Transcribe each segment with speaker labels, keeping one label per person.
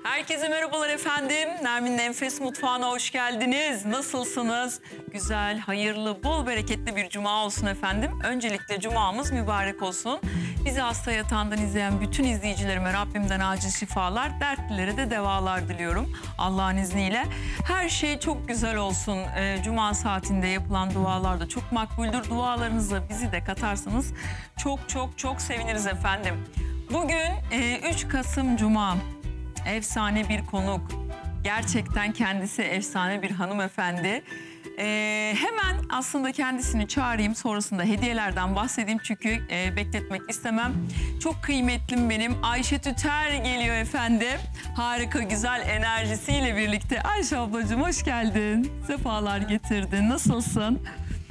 Speaker 1: Herkese merhabalar efendim. Nermin'in Enfes Mutfağı'na hoş geldiniz. Nasılsınız? Güzel, hayırlı, bol bereketli bir cuma olsun efendim. Öncelikle cumamız mübarek olsun. Bizi hasta yatağından izleyen bütün izleyicilerime Rabbimden acil şifalar, dertlilere de devalar diliyorum. Allah'ın izniyle. Her şey çok güzel olsun. Cuma saatinde yapılan dualar da çok makbuldür. Dualarınızla bizi de katarsanız çok seviniriz efendim. Bugün 3 Kasım Cuma. Efsane bir konuk. Gerçekten kendisi efsane bir hanımefendi. Hemen aslında kendisini çağırayım. Sonrasında hediyelerden bahsedeyim. Çünkü bekletmek istemem. Çok kıymetlim benim. Ayşe Tüter geliyor efendim. Harika güzel enerjisiyle birlikte. Ayşe ablacığım hoş geldin. Sefalar getirdin. Nasılsın?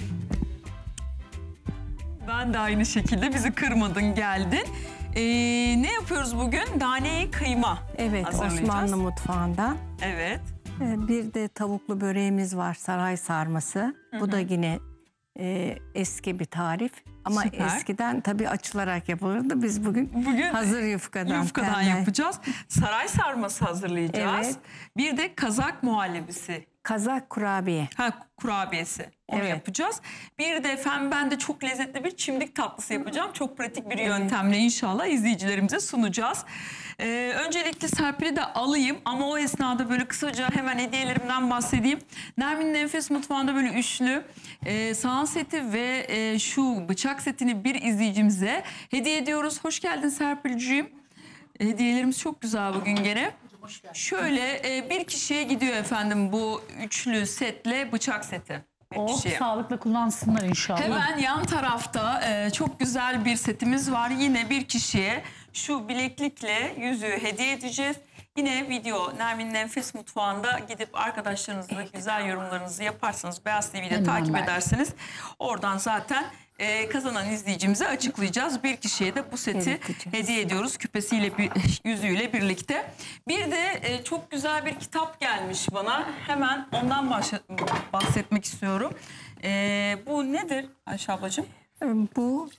Speaker 1: Ben de aynı şekilde. Bizi kırmadın, geldin. Ne yapıyoruz bugün? Daneye kıyma.
Speaker 2: Evet, Osmanlı mutfağından.
Speaker 1: Evet.
Speaker 2: Bir de tavuklu böreğimiz var, saray sarması. Bu da yine eski bir tarif. Ama
Speaker 1: Süper.
Speaker 2: Eskiden tabii açılarak yapılırdı. Biz bugün hazır yufkadan
Speaker 1: yapacağız. Saray sarması hazırlayacağız.
Speaker 2: Evet.
Speaker 1: Bir de kazak muhallebisi.
Speaker 2: Kazak kurabiye.
Speaker 1: Kurabiyesi. Onu yapacağız. Bir de efendim ben de çok lezzetli bir çimdik tatlısı yapacağım. Çok pratik bir yöntemle inşallah izleyicilerimize sunacağız. Öncelikle Serpil'i de alayım ama o esnada böyle kısaca hemen hediyelerimden bahsedeyim. Nermin'in Enfes Mutfağı'nda böyle üçlü sahan seti ve şu bıçak setini bir izleyicimize hediye ediyoruz. Hoş geldin Serpil'ciğim. Hediyelerimiz çok güzel bugün gene. Şöyle bir kişiye gidiyor efendim bu üçlü setle bıçak seti.
Speaker 3: Sağlıkla kullansınlar inşallah.
Speaker 1: Hemen yan tarafta çok güzel bir setimiz var. Yine bir kişiye şu bileklikle yüzüğü hediye edeceğiz. Yine video Nermin'in Enfes Mutfağı'nda gidip arkadaşlarınızla güzel yorumlarınızı yaparsanız Beyaz TV'de takip ederseniz oradan zaten kazanan izleyicimize açıklayacağız. Bir kişiye de bu seti hediye ediyoruz küpesiyle, yüzüğüyle birlikte. Bir de çok güzel bir kitap gelmiş bana. Hemen ondan bahsetmek istiyorum. Bu nedir Ayşe ablacığım?
Speaker 2: Bu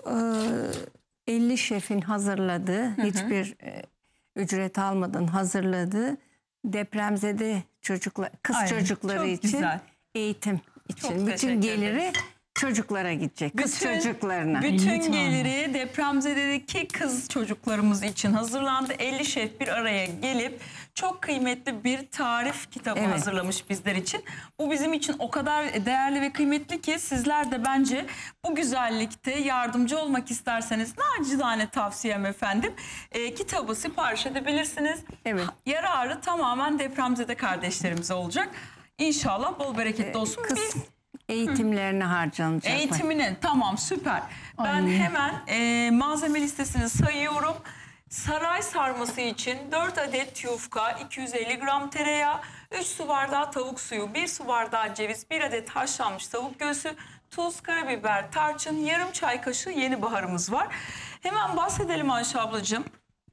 Speaker 2: 50 şefin hazırladığı, hiçbir ücret almadan hazırladığı depremzede çocuklar, kız çocukları için
Speaker 1: güzel.
Speaker 2: Eğitim için.
Speaker 1: Çok
Speaker 2: Bütün
Speaker 1: teşekkür
Speaker 2: geliri
Speaker 1: ederiz.
Speaker 2: çocuklara gidecek. Kız çocuklarına.
Speaker 1: Bütün geliri depremzededeki kız çocuklarımız için hazırlandı. 50 şef bir araya gelip çok kıymetli bir tarif kitabı hazırlamış bizler için. Bu bizim için o kadar değerli ve kıymetli ki sizler de bence bu güzellikte yardımcı olmak isterseniz nacizane tavsiyem efendim. Kitabı sipariş edebilirsiniz. Evet. Yararı tamamen depremzede kardeşlerimize olacak. İnşallah bol bereketli olsun.
Speaker 2: Kız eğitimlerine harcanacak.
Speaker 1: Eğitimine tamam süper. Ben hemen malzeme listesini sayıyorum. Saray sarması için 4 adet yufka, 250 gram tereyağı, 3 su bardağı tavuk suyu, 1 su bardağı ceviz, 1 adet haşlanmış tavuk göğsü, tuz, karabiber, tarçın, yarım çay kaşığı yeni baharımız var. Hemen bahsedelim Ayşe ablacığım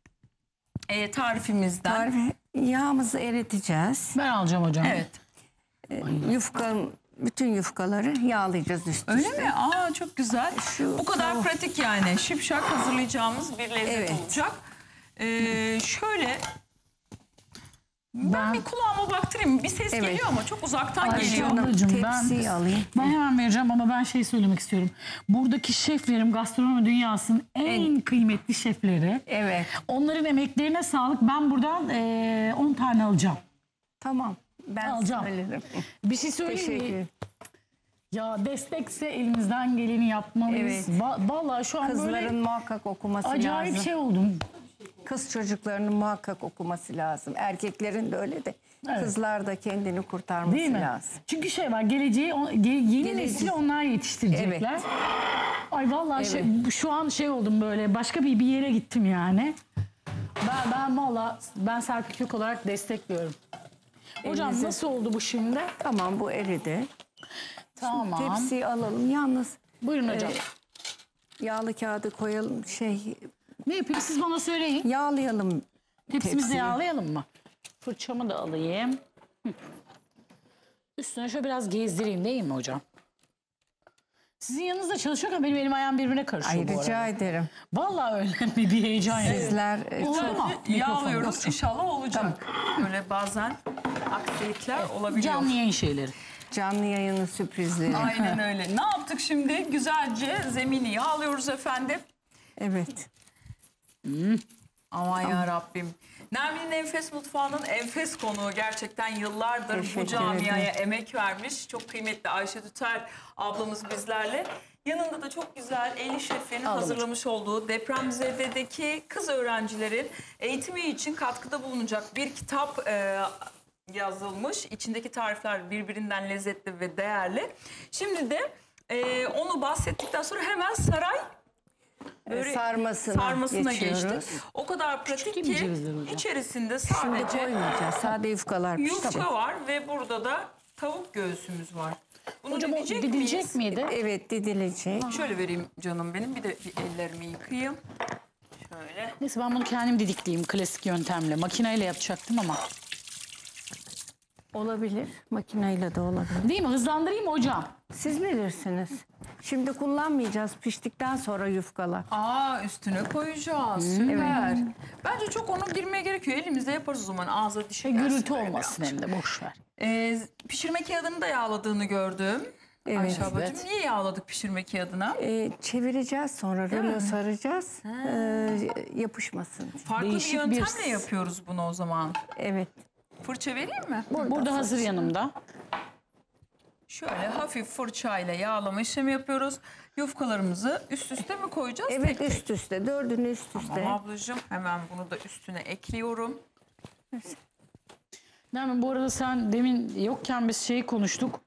Speaker 1: tarifimizden.
Speaker 2: Yağımızı eriteceğiz.
Speaker 3: Ben alacağım hocam.
Speaker 1: Evet.
Speaker 2: Bütün yufkaları yağlayacağız üst üste.
Speaker 1: Öyle mi? Aa çok güzel. Bu kadar pratik yani. Şipşak hazırlayacağımız bir lezzet olacak. Şöyle ben bir kulağıma baktırayım. Bir ses geliyor ama çok uzaktan geliyor.
Speaker 3: Ablacığım,
Speaker 2: Tepsiyi alayım.
Speaker 3: Ben hemen vereceğim ama ben şey söylemek istiyorum. Buradaki şeflerim gastronomi dünyasının en kıymetli şefleri.
Speaker 2: Evet.
Speaker 3: Onların emeklerine sağlık. Ben buradan 10 tane alacağım.
Speaker 2: Tamam. Ben
Speaker 3: alacağım.
Speaker 2: söylerim.
Speaker 3: Bir şey söyleyeyim mi? Ya destekse elimizden geleni yapmalıyız.
Speaker 2: Evet.
Speaker 3: Vallahi şu an
Speaker 2: Kızların
Speaker 3: böyle
Speaker 2: muhakkak okuması
Speaker 3: acayip
Speaker 2: lazım.
Speaker 3: şey oldum.
Speaker 2: Kız çocuklarının muhakkak okuması lazım. Erkeklerin de öyle de. Kızlar da kendini kurtarması
Speaker 3: Değil mi?
Speaker 2: lazım.
Speaker 3: Çünkü şey var, yeni nesili onlar yetiştirecekler.
Speaker 2: Evet.
Speaker 3: Ay vallahi şu an şey oldum, böyle başka bir yere gittim yani. Ben vallahi Serpil Kök olarak destekliyorum. Hocam nasıl oldu bu şimdi?
Speaker 2: Tamam, bu eridi.
Speaker 3: Tamam.
Speaker 2: Şimdi tepsiyi alalım. Yalnız
Speaker 3: Buyurun hocam.
Speaker 2: yağlı kağıdı koyalım.
Speaker 3: Ne yapayım, siz bana söyleyin.
Speaker 2: Yağlayalım.
Speaker 3: Tepsimizi
Speaker 2: tepsiyi.
Speaker 3: yağlayalım mı? Fırçamı da alayım. Üstüne şöyle biraz gezdireyim değil mi hocam? Sizin yanınızda çalışıyorken benim elim ayağım birbirine karışıyor
Speaker 2: Ay
Speaker 3: bu arada.
Speaker 2: rica ederim.
Speaker 3: Vallahi önemli bir heyecan yani.
Speaker 2: Sizler
Speaker 3: Olur mu?
Speaker 1: Yağlıyoruz, inşallah olacak. Böyle bazen aksilikler olabiliyor.
Speaker 3: Canlı yayın şeyleri.
Speaker 2: canlı yayının sürprizleri.
Speaker 1: Aynen öyle. Ne yaptık şimdi? Güzelce zemini yağlıyoruz efendim.
Speaker 2: Evet.
Speaker 1: Aman ya Rabbim. Nermin'in Enfes Mutfağı'nın enfes konuğu, gerçekten yıllardır bu
Speaker 2: Teşekkür
Speaker 1: camiaya emek vermiş. Çok kıymetli Ayşe Tüter ablamız bizlerle. Yanında da çok güzel Eli Şef'in hazırlamış olduğu depremzededeki kız öğrencilerin eğitimi için katkıda bulunacak bir kitap yazılmış. İçindeki tarifler birbirinden lezzetli ve değerli. Şimdi de onu bahsettikten sonra hemen saray sarmasına
Speaker 2: geçiyoruz.
Speaker 1: geçti. O kadar pratik
Speaker 3: değil mi
Speaker 1: ki
Speaker 3: cevizler hocam?
Speaker 1: içerisinde
Speaker 2: Şimdi
Speaker 1: sadece
Speaker 2: koymayacağız. Sade yufkalar
Speaker 1: yufka var ve burada da tavuk göğsümüz var. Bunu
Speaker 3: Hocam o
Speaker 1: didecek
Speaker 3: didilecek
Speaker 1: miyiz?
Speaker 3: miydi?
Speaker 2: Evet, didilecek.
Speaker 1: Şöyle vereyim canım benim. Bir de ellerimi yıkayayım. Şöyle.
Speaker 3: Neyse ben bunu kendim didikleyeyim klasik yöntemle. Makineyle yapacaktım ama.
Speaker 2: Olabilir. Makineyle de olabilir.
Speaker 3: Değil mi? Hızlandırayım mı hocam?
Speaker 2: Siz bilirsiniz. Şimdi kullanmayacağız. Piştikten sonra yufkalar.
Speaker 1: Üstüne koyacağız. Süper. Bence çok ona girmeye gerekiyor. Elimizde yaparız o zaman. Ağza dişe gelsin.
Speaker 3: Gürültü
Speaker 1: böyle
Speaker 3: olmasın
Speaker 1: birazcık.
Speaker 3: hem de boş ver.
Speaker 1: Pişirme kağıdını da yağladığını gördüm.
Speaker 2: Evet,
Speaker 1: Ayşe ablacığım,
Speaker 3: evet.
Speaker 1: niye yağladık pişirme kağıdına?
Speaker 2: Çevireceğiz sonra. Rulo saracağız. Yapışmasın.
Speaker 1: Farklı
Speaker 3: değişik
Speaker 1: bir
Speaker 3: bir-
Speaker 1: yöntemle yapıyoruz bunu o zaman.
Speaker 2: Evet.
Speaker 1: Fırça vereyim mi?
Speaker 3: Burada hazır yanımda.
Speaker 1: Şöyle hafif fırçayla yağlama işlemi yapıyoruz. Yufkalarımızı üst üste mi koyacağız?
Speaker 2: Evet,
Speaker 1: tek tek?
Speaker 2: üst üste. Dördünü üst üste.
Speaker 1: Tamam ablacığım, hemen bunu da üstüne ekliyorum.
Speaker 3: Nermin bu arada sen demin yokken biz şeyi konuştuk.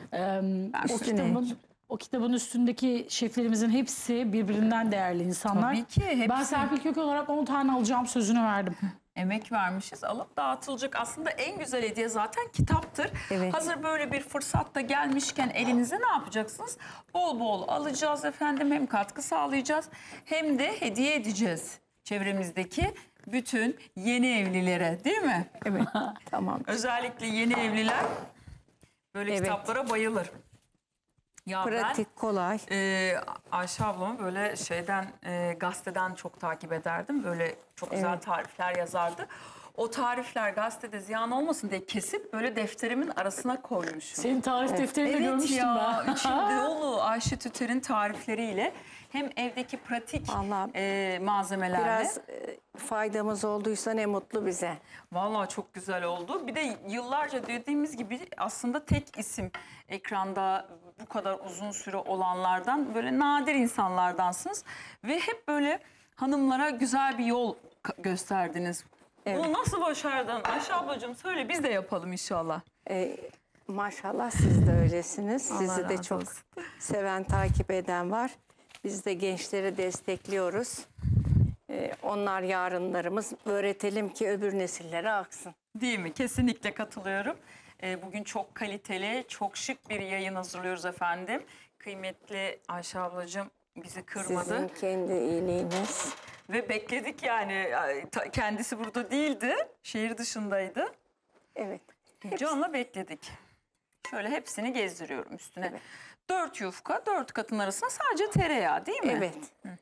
Speaker 3: O kitabın üstündeki şeflerimizin hepsi birbirinden değerli insanlar.
Speaker 1: Tabii ki, hepsi.
Speaker 3: Ben Serpil Kök olarak 10 tane alacağım sözünü verdim.
Speaker 1: Emek vermişiz, alıp dağıtılacak. Aslında en güzel hediye zaten kitaptır.
Speaker 2: Evet.
Speaker 1: Hazır böyle bir fırsatta gelmişken elinize ne yapacaksınız? Bol bol alacağız efendim. Hem katkı sağlayacağız hem de hediye edeceğiz çevremizdeki bütün yeni evlilere, değil mi?
Speaker 2: Evet. Tamam.
Speaker 1: Özellikle yeni evliler böyle
Speaker 2: Evet.
Speaker 1: kitaplara bayılır. Ya
Speaker 2: Pratik, kolay.
Speaker 1: Ayşe ablamı böyle gazeteden çok takip ederdim. Böyle çok güzel tarifler yazardı. O tarifler gazetede ziyan olmasın diye kesip böyle defterimin arasına koymuşum.
Speaker 3: Senin tarif defterini de
Speaker 1: Evet
Speaker 3: görmüştüm
Speaker 1: ya,
Speaker 3: ben.
Speaker 1: içinde dolu Ayşe Tüter'in tarifleriyle hem evdeki pratik
Speaker 2: Vallahi
Speaker 1: malzemelerle.
Speaker 2: Biraz faydamız olduysa ne mutlu bize.
Speaker 1: Vallahi çok güzel oldu. Bir de yıllarca dediğimiz gibi aslında tek isim ekranda bu kadar uzun süre olanlardan, böyle nadir insanlardansınız. Ve hep böyle hanımlara güzel bir yol gösterdiniz.
Speaker 2: Evet.
Speaker 1: Bunu nasıl başardın? Ayşe ablacığım söyle, biz de yapalım inşallah.
Speaker 2: Maşallah siz de öylesiniz.
Speaker 1: Allah
Speaker 2: Sizi de
Speaker 1: razı
Speaker 2: çok
Speaker 1: olsun.
Speaker 2: seven, takip eden var. Biz de gençleri destekliyoruz. Onlar yarınlarımız. Öğretelim ki öbür nesillere aksın.
Speaker 1: Değil mi? Kesinlikle katılıyorum. Bugün çok kaliteli, çok şık bir yayın hazırlıyoruz efendim. Kıymetli Ayşe ablacığım bizi kırmadı.
Speaker 2: Sizin kendi iyiliğiniz.
Speaker 1: Ve bekledik yani. Kendisi burada değildi. Şehir dışındaydı.
Speaker 2: Evet.
Speaker 1: Can'la bekledik. Şöyle hepsini gezdiriyorum üstüne.
Speaker 2: Evet.
Speaker 1: 4 yufka, 4 katın arasına sadece tereyağı, değil mi?
Speaker 2: Evet.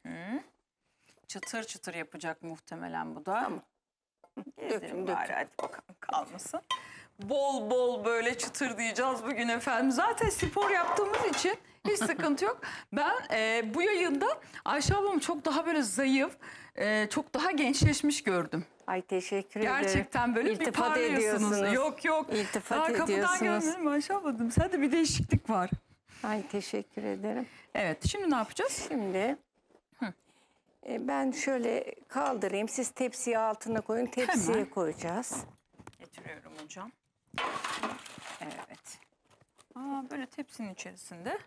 Speaker 1: Çıtır çıtır yapacak muhtemelen bu da.
Speaker 2: Tamam.
Speaker 1: Gezdirin
Speaker 2: Dökün,
Speaker 1: bari, hadi bakalım kalmasın. Bol bol böyle çıtır diyeceğiz bugün efendim. Zaten spor yaptığımız için hiç sıkıntı yok. Ben bu yayında Ayşe ablamı çok daha böyle zayıf, çok daha gençleşmiş gördüm.
Speaker 2: Ay teşekkür ederim.
Speaker 1: Gerçekten böyle bir
Speaker 2: İltifat
Speaker 1: parlıyorsunuz.
Speaker 2: ediyorsunuz.
Speaker 1: Yok.
Speaker 2: İltifat
Speaker 1: Daha kapıdan
Speaker 2: ediyorsunuz.
Speaker 1: gelmedim Ayşe ablacığım. Sende bir değişiklik var.
Speaker 2: Ay teşekkür ederim.
Speaker 1: Evet, şimdi ne yapacağız?
Speaker 2: Şimdi ben şöyle kaldırayım. Siz tepsiyi altına koyun. Tepsiye
Speaker 1: Hemen.
Speaker 2: koyacağız.
Speaker 1: Getiriyorum hocam. Evet. Böyle tepsinin içerisinde.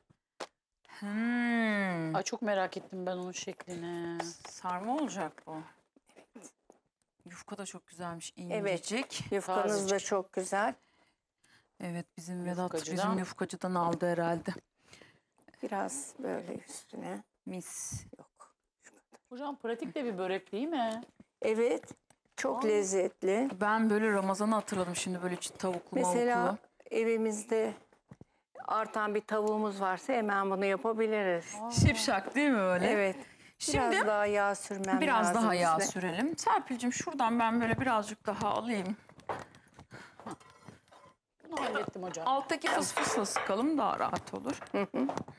Speaker 3: Ay çok merak ettim ben onun şeklini.
Speaker 1: Sarma olacak bu. Yufka da çok güzelmiş. İncecik.
Speaker 2: Yufkanız da
Speaker 3: Tazecik.
Speaker 2: çok güzel.
Speaker 1: Evet, bizim Vedat
Speaker 3: Yufkacıdan.
Speaker 1: bizim yufkacıdan aldı herhalde.
Speaker 2: Biraz böyle üstüne.
Speaker 1: Mis.
Speaker 2: Yok.
Speaker 3: Hocam pratik de bir börek değil mi?
Speaker 2: Evet. Çok lezzetli.
Speaker 1: Ben böyle Ramazan'ı hatırladım şimdi, böyle tavuklu
Speaker 2: Mesela
Speaker 1: mavuklu.
Speaker 2: evimizde artan bir tavuğumuz varsa hemen bunu yapabiliriz.
Speaker 1: Şipşak değil mi öyle?
Speaker 2: Evet.
Speaker 1: Şimdi
Speaker 2: Biraz daha yağ sürmem
Speaker 1: biraz
Speaker 2: lazım
Speaker 1: daha yağ
Speaker 2: bize.
Speaker 1: sürelim. Serpil'cim şuradan ben böyle birazcık daha alayım.
Speaker 3: Bunu hallettim hocam.
Speaker 1: Alttaki fısfısla sıkalım daha rahat olur. Evet.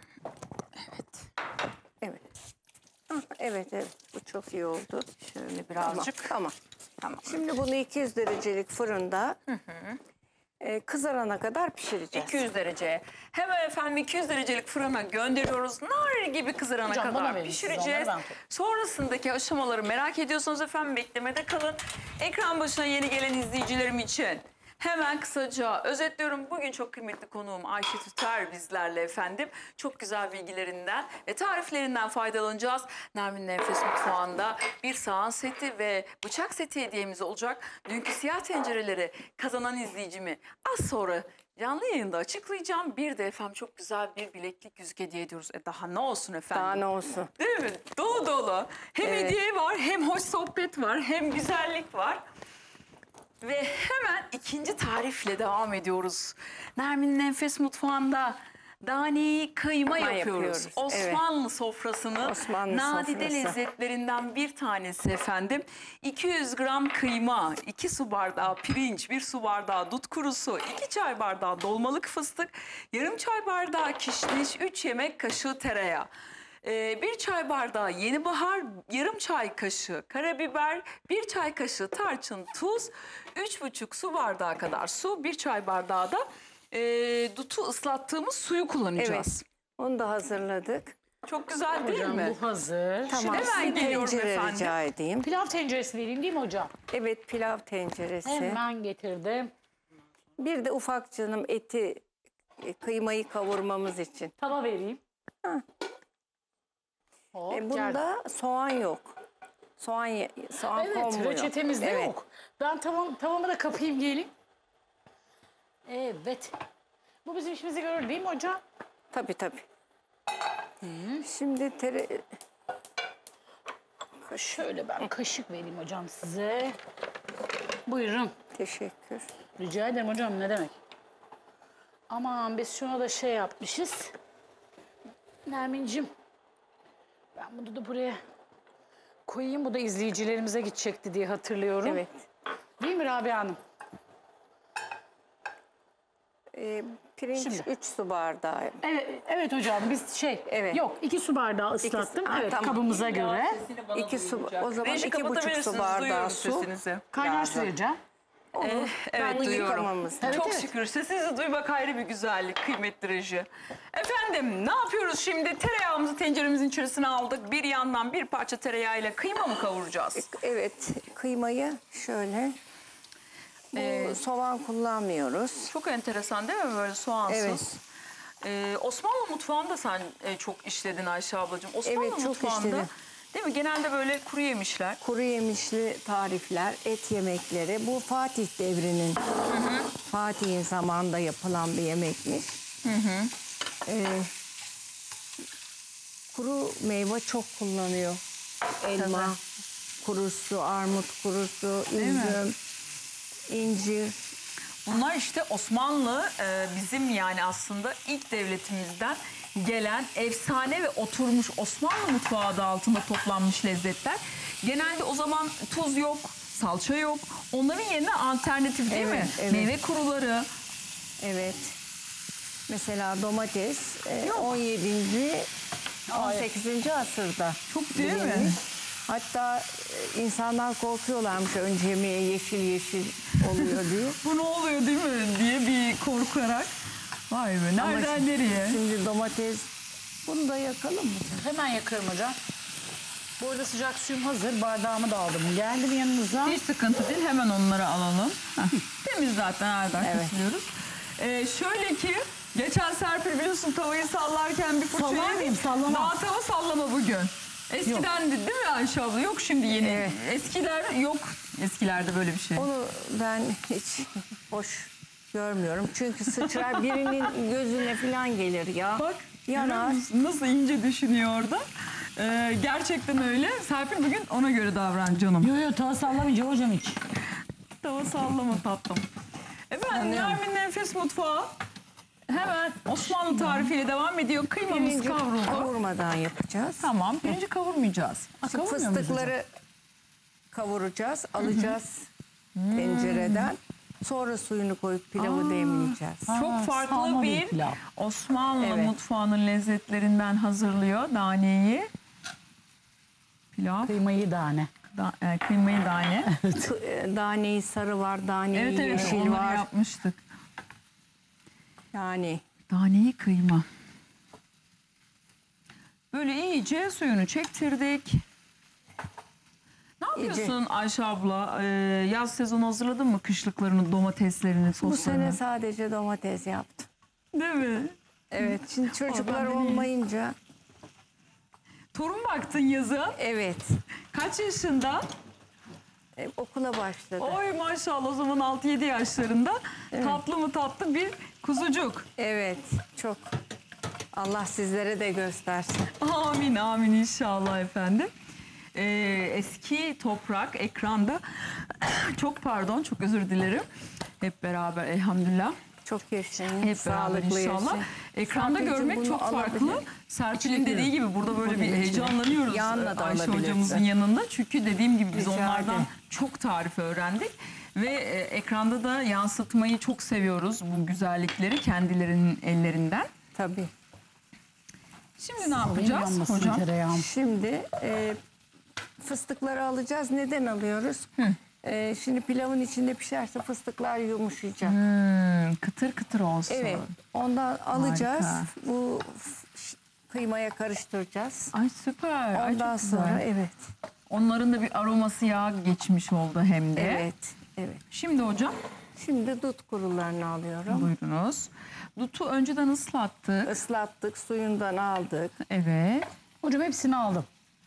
Speaker 2: Evet. Ah, evet, evet. Bu çok iyi oldu.
Speaker 1: Şöyle birazcık.
Speaker 2: Tamam.
Speaker 1: Tamam.
Speaker 2: Şimdi bunu 200 derecelik fırında kızarana kadar pişireceğiz.
Speaker 1: 200 dereceye. Hemen efendim 200 derecelik fırına gönderiyoruz. Nar gibi kızarana
Speaker 3: Hocam, bana
Speaker 1: kadar
Speaker 3: verin siz
Speaker 1: pişireceğiz.
Speaker 3: onları, ben
Speaker 1: Sonrasındaki aşamaları merak ediyorsanız efendim beklemede kalın. Ekran başına yeni gelen izleyicilerim için hemen kısaca özetliyorum. Bugün çok kıymetli konuğum Ayşe Tüter bizlerle efendim. Çok güzel bilgilerinden ve tariflerinden faydalanacağız. Nermin'in Enfes Mutfağı'nda bir sahan seti ve bıçak seti hediyemiz olacak. Dünkü siyah tencereleri kazanan izleyicimi az sonra canlı yayında açıklayacağım. Bir de efendim çok güzel bir bileklik yüzük hediye ediyoruz. Daha ne olsun efendim?
Speaker 2: Daha ne olsun?
Speaker 1: Değil mi? Dolu dolu. Hem
Speaker 2: Evet.
Speaker 1: hediye var, hem hoş sohbet var, hem güzellik var. Ve hemen ikinci tarifle devam ediyoruz. Nermin'in Enfes Mutfağı'nda daneyi kıyma yapıyoruz.
Speaker 2: yapıyoruz,
Speaker 1: Osmanlı sofrasının
Speaker 2: Osmanlı
Speaker 1: nadide
Speaker 2: sofrası.
Speaker 1: lezzetlerinden bir tanesi efendim. 200 gram kıyma, 2 su bardağı pirinç, 1 su bardağı dut kurusu, 2 çay bardağı dolmalık fıstık, yarım çay bardağı kişniş, 3 yemek kaşığı tereyağı. 1 çay bardağı yeni bahar, yarım çay kaşığı karabiber, 1 çay kaşığı tarçın, tuz, 3,5 su bardağı kadar su, 1 çay bardağı da dutu ıslattığımız suyu kullanacağız.
Speaker 2: Evet. Onu da hazırladık.
Speaker 1: Çok güzel değil
Speaker 3: Hocam
Speaker 1: mi?
Speaker 3: bu hazır.
Speaker 2: Tamam.
Speaker 1: hemen
Speaker 2: size
Speaker 1: geliyorum
Speaker 2: tencere
Speaker 1: efendim.
Speaker 2: rica edeyim.
Speaker 3: Pilav tenceresi vereyim değil mi hocam?
Speaker 2: Evet, pilav tenceresi.
Speaker 3: Hemen getirdim.
Speaker 2: Bir de ufak canım eti, kıymayı kavurmamız için.
Speaker 3: Tava vereyim. Hop, geldi.
Speaker 2: Bunda soğan yok. Soğan
Speaker 3: Evet,
Speaker 2: konmuyor.
Speaker 3: reçetemizde
Speaker 2: Evet.
Speaker 3: yok. Ben tavamı da kapayım geleyim. Evet. Bu bizim işimizi görür değil mi hocam?
Speaker 2: Tabii tabii. Şimdi
Speaker 3: Şöyle ben kaşık vereyim hocam size. Buyurun.
Speaker 2: teşekkür.
Speaker 3: Rica ederim hocam, ne demek. Aman biz şuna da şey yapmışız. Nermin'cim. Ben bunu da buraya koyayım. Bu da izleyicilerimize gidecekti diye hatırlıyorum.
Speaker 2: Evet.
Speaker 3: Değil mi Rabia Hanım?
Speaker 2: Pirinç
Speaker 3: Şimdi.
Speaker 2: 3 su bardağı.
Speaker 3: Evet hocam biz
Speaker 2: Evet.
Speaker 3: yok 2 su bardağı ıslattım.
Speaker 2: Ha,
Speaker 3: Evet,
Speaker 2: tamam.
Speaker 3: kabımıza göre.
Speaker 2: 2 su, o zaman
Speaker 1: Reji
Speaker 2: 2,5 su
Speaker 1: kapatabilirsiniz,
Speaker 2: bardağı
Speaker 1: duyuyorum
Speaker 2: su.
Speaker 1: sesinizi.
Speaker 3: Kaynar
Speaker 2: lazım.
Speaker 3: su vereceğim.
Speaker 1: Evet
Speaker 2: Bunu
Speaker 1: duyuyorum.
Speaker 2: yıkamamız lazım.
Speaker 3: Evet,
Speaker 1: Çok
Speaker 3: evet.
Speaker 1: şükür sesinizi duymak ayrı bir güzellik kıymetli reji. Efendim ne yapıyoruz şimdi? Tereyağımızı tenceremizin içerisine aldık. Bir yandan bir parça tereyağıyla kıyma mı kavuracağız?
Speaker 2: Evet, kıymayı şöyle. Bu soğan kullanmıyoruz.
Speaker 1: Çok enteresan değil mi böyle soğansız?
Speaker 2: Evet.
Speaker 1: Osmanlı mutfağında sen çok işledin Ayşe ablacığım. Osmanlı
Speaker 2: Evet, çok
Speaker 1: mutfağında
Speaker 2: işledim.
Speaker 1: değil mi? Genelde böyle kuru yemişler.
Speaker 2: Kuru yemişli tarifler, et yemekleri. Bu Fatih devrinin, Fatih'in zamanında yapılan bir yemekmiş. Kuru meyve çok kullanıyor. Elma kurusu, armut kurusu, üzüm, incir.
Speaker 1: Bunlar işte Osmanlı bizim yani aslında ilk devletimizden gelen efsane ve oturmuş Osmanlı mutfağı adı altında toplanmış lezzetler. Genelde o zaman tuz yok, salça yok. Onların yerine alternatif değil mi?
Speaker 2: Evet, evet.
Speaker 1: Meyve kuruları.
Speaker 2: Evet. Mesela domates 17. 18. asırda.
Speaker 1: Çok değil mi?
Speaker 2: bilinmiş. Hatta insanlar korkuyorlarmış önce yemeğe yeşil yeşil oluyor diye.
Speaker 1: Bu ne oluyor değil mi diye bir korkarak. Vay be nereden nereye?
Speaker 2: Şimdi domates, bunu da yakalım mı?
Speaker 3: Hemen yakarım hocam. Bu arada sıcak suyum hazır. Bardağımı da aldım. Geldim yanınıza.
Speaker 1: Hiç sıkıntı değil hemen onları alalım. Heh, temiz zaten nereden
Speaker 2: Evet.
Speaker 1: katılıyoruz. Şöyle ki geçen Serpil biliyorsun tavayı sallarken bir fırça
Speaker 3: Sallar mıyım?
Speaker 1: yedik.
Speaker 3: Sallamam.
Speaker 1: Daha tava sallama bugün. Eskiden değil mi Ayşe abla? Yok şimdi yeni.
Speaker 2: Evet.
Speaker 1: Eskiler yok. Eskilerde böyle bir şey.
Speaker 2: Onu ben hiç hoş görmüyorum. Çünkü sıçrar birinin gözüne falan gelir ya.
Speaker 1: Bak
Speaker 2: yanar.
Speaker 1: görüyor musun? Nasıl ince düşünüyor orada. Gerçekten öyle. Serpil bugün ona göre davran canım.
Speaker 3: Yok tava sallamayacağım hocam hiç.
Speaker 1: Tava sallama tatlım. Efendim
Speaker 2: Anlıyorum.
Speaker 1: Nermin'in Enfes Mutfağı. Hemen Osmanlı tarifiyle devam ediyor. Kıymamız
Speaker 2: Birinci
Speaker 1: kavruldu.
Speaker 2: kavurmadan yapacağız.
Speaker 1: Tamam. Birinci kavurmayacağız.
Speaker 2: Şimdi
Speaker 3: Kavurmuyor muyuz
Speaker 2: fıstıkları kavuracağız, alacağız tencereden. Sonra suyunu koyup pilavı demleyeceğiz.
Speaker 1: Çok farklı
Speaker 3: salma
Speaker 1: bir
Speaker 3: pilav.
Speaker 1: Osmanlı
Speaker 2: Evet.
Speaker 1: mutfağının lezzetlerinden hazırlıyor daneyi. Pilav,
Speaker 3: Kıymayı tane.
Speaker 1: kıymayı dane.
Speaker 2: Daneyi sarı var, daneyi
Speaker 1: Evet evet
Speaker 2: yeşil
Speaker 1: onları
Speaker 2: var.
Speaker 1: yapmıştık.
Speaker 2: Yani
Speaker 1: Daneyi kıyma. Böyle iyice suyunu çektirdik. Ne yapıyorsun Ayşe abla? Yaz sezonu hazırladın mı kışlıklarını, domateslerini,
Speaker 2: bu
Speaker 1: soslarını?
Speaker 2: sene sadece domates yaptım.
Speaker 1: Değil mi?
Speaker 2: Evet, şimdi çocuklar
Speaker 1: ben de
Speaker 2: olmayınca
Speaker 1: Torun baktın yazın.
Speaker 2: evet,
Speaker 1: Kaç yaşında?
Speaker 2: okula başladı.
Speaker 1: Oy maşallah o zaman 6-7 yaşlarında. Tatlı mı tatlı bir kuzucuk.
Speaker 2: Evet, çok. Allah sizlere de göstersin.
Speaker 1: Amin amin inşallah efendim. Eski toprak ekranda çok pardon çok özür dilerim. Hep beraber elhamdülillah.
Speaker 2: Çok yaşayın,
Speaker 1: Hep beraber
Speaker 2: sağlıklı
Speaker 1: inşallah.
Speaker 2: yaşayın.
Speaker 1: Ekranda
Speaker 2: Serpil'cim,
Speaker 1: görmek
Speaker 2: bunu
Speaker 1: çok farklı.
Speaker 2: alabilir.
Speaker 1: Serpil'in dediği gibi burada böyle bir
Speaker 2: içine.
Speaker 1: heyecanlanıyoruz
Speaker 2: Yanına da
Speaker 1: Ayşe
Speaker 2: alabilirsin.
Speaker 1: hocamızın yanında. Çünkü dediğim gibi biz
Speaker 2: Rica
Speaker 1: onlardan
Speaker 2: ederim.
Speaker 1: çok tarif öğrendik. Ve ekranda da yansıtmayı çok seviyoruz bu güzellikleri kendilerinin ellerinden.
Speaker 2: Tabii.
Speaker 1: Şimdi ne yapacağız
Speaker 3: Yanmasın
Speaker 1: hocam?
Speaker 3: tereyağım.
Speaker 2: Şimdi fıstıkları alacağız. Neden alıyoruz? Şimdi pilavın içinde pişerse fıstıklar yumuşayacak.
Speaker 1: Kıtır kıtır olsun.
Speaker 2: Evet. Ondan alacağız.
Speaker 1: Harika.
Speaker 2: Bu kıymaya karıştıracağız.
Speaker 1: Ay süper. Ay,
Speaker 2: Ondan
Speaker 1: çok güzel.
Speaker 2: sonra evet.
Speaker 1: Onların da bir aroması yağ geçmiş oldu hem de.
Speaker 2: Evet. Evet.
Speaker 1: Şimdi hocam
Speaker 2: Şimdi dut kurularını alıyorum.
Speaker 1: buyurunuz. Dutu önceden ıslattık.
Speaker 2: Islattık, suyundan aldık.
Speaker 1: Evet.
Speaker 3: Hocam hepsini aldım.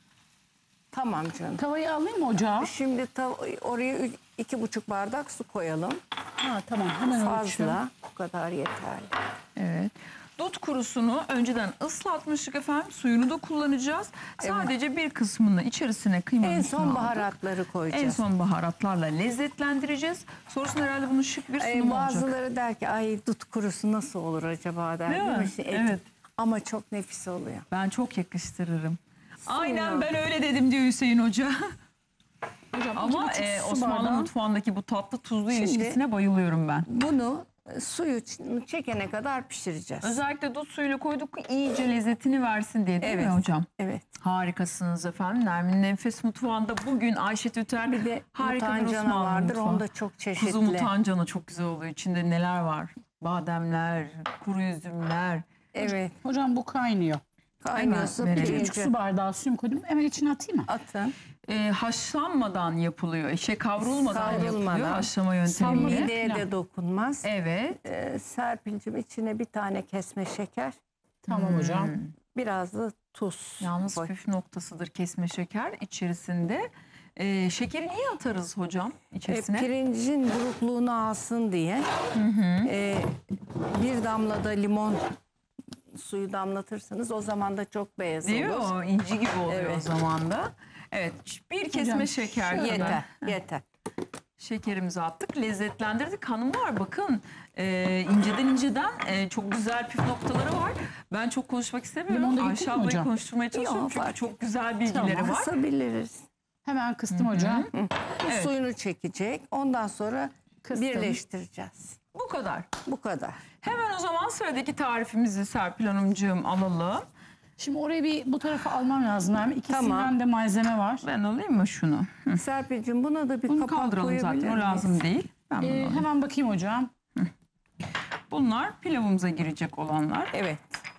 Speaker 2: Tamam canım.
Speaker 3: Tavayı alayım mı ocağa?
Speaker 2: Şimdi oraya 2,5 bardak su koyalım.
Speaker 3: Ha tamam hemen ölçüyorum.
Speaker 2: Fazla. Bu kadar yeterli.
Speaker 1: Evet. Dut kurusunu önceden ıslatmıştık efendim. Suyunu da kullanacağız. Sadece bir kısmını içerisine kıymanın
Speaker 2: En
Speaker 1: üstüne
Speaker 2: son
Speaker 1: aldık.
Speaker 2: baharatları koyacağız.
Speaker 1: En son baharatlarla lezzetlendireceğiz. Sonrasında herhalde bunun şık bir sunum olacak.
Speaker 2: Bazıları der ki ay dut kurusu nasıl olur acaba der.
Speaker 1: Değil mi?
Speaker 2: İşte
Speaker 1: Evet.
Speaker 2: Ama çok nefis oluyor.
Speaker 1: Ben çok yakıştırırım. Aynen ben öyle dedim diyor Hüseyin Hoca.
Speaker 3: Hocam
Speaker 1: Ama
Speaker 3: 2,5 su
Speaker 1: Osmanlı
Speaker 3: bardağı.
Speaker 1: mutfağındaki bu tatlı tuzlu
Speaker 2: Şimdi-
Speaker 1: ilişkisine bayılıyorum ben.
Speaker 2: Bunu suyu çekene kadar pişireceğiz.
Speaker 1: Özellikle dut suyuyla koyduk ki iyice lezzetini versin diye değil mi
Speaker 2: Evet.
Speaker 1: hocam?
Speaker 2: Evet.
Speaker 1: Harikasınız efendim. Nermin'in Enfes Mutfağı'nda bugün Ayşe Tüter
Speaker 2: Bir de
Speaker 1: harika bir
Speaker 2: mutancana
Speaker 1: Osmanlı
Speaker 2: vardır.
Speaker 1: mutfağı.
Speaker 2: Onda çok çeşitli.
Speaker 1: Kuzu mutancana çok güzel oluyor. İçinde neler var? Bademler, kuru üzümler.
Speaker 2: Evet.
Speaker 3: Hocam bu kaynıyor.
Speaker 2: Kaynıyorsa
Speaker 1: verelim.
Speaker 3: 2,5
Speaker 2: pirinci
Speaker 3: su bardağı suyumu koydum. Hemen içine atayım mı?
Speaker 2: atın.
Speaker 1: Haşlanmadan yapılıyor. Kavrulmadan yapılıyor.
Speaker 2: Kavrulmadan.
Speaker 1: Haşlama
Speaker 3: Salma
Speaker 1: yöntemiyle.
Speaker 2: Mideye
Speaker 3: pilav.
Speaker 2: de dokunmaz.
Speaker 1: Evet.
Speaker 2: Serpil'cim içine bir tane kesme şeker,
Speaker 3: Tamam hocam.
Speaker 2: biraz da tuz
Speaker 1: Yalnız
Speaker 2: koy.
Speaker 1: püf noktasıdır kesme şeker içerisinde. Şekeri niye atarız hocam içerisine?
Speaker 2: Pirincin burukluğunu alsın diye bir damla da limon suyu damlatırsınız. O zaman da çok beyaz
Speaker 1: Değil mi?
Speaker 2: olur.
Speaker 1: O inci gibi oluyor
Speaker 2: Evet.
Speaker 1: o zaman da. Evet. Bir kesme
Speaker 3: Hocam,
Speaker 1: şeker
Speaker 3: şöyle.
Speaker 1: kadar
Speaker 2: Yeter, yeter.
Speaker 1: şekerimizi attık. Lezzetlendirdik. Hanımlar bakın inceden çok güzel püf noktaları var. Ben çok konuşmak istemiyorum.
Speaker 3: Limon da
Speaker 1: Ayşe
Speaker 3: gitti mi
Speaker 1: ablayı
Speaker 3: hocam?
Speaker 1: konuşturmaya çalışıyorum.
Speaker 2: Yok,
Speaker 1: Çünkü
Speaker 2: fark
Speaker 1: çok güzel bilgileri
Speaker 3: Tamam.
Speaker 1: var.
Speaker 2: Kısabiliriz.
Speaker 3: Hemen kıstım hocam.
Speaker 1: Evet.
Speaker 2: Suyunu çekecek. Ondan sonra
Speaker 3: Kıstım.
Speaker 2: birleştireceğiz.
Speaker 1: Bu kadar.
Speaker 2: Bu kadar.
Speaker 1: Hemen o zaman sıradaki tarifimizi Serpil Hanımcığım alalım.
Speaker 3: Şimdi orayı bir bu tarafa almam lazım. Yani ikisinden
Speaker 2: Tamam.
Speaker 3: de malzeme var.
Speaker 1: Ben alayım mı şunu?
Speaker 2: Serpil'cim buna da bir
Speaker 1: Bunu
Speaker 2: kapak
Speaker 1: kaldıralım
Speaker 2: koyabilir
Speaker 1: zaten. O
Speaker 2: miyiz?
Speaker 1: lazım değil. Ben bunu alayım.
Speaker 3: Hemen bakayım hocam.
Speaker 1: Bunlar pilavımıza girecek olanlar.
Speaker 2: Evet.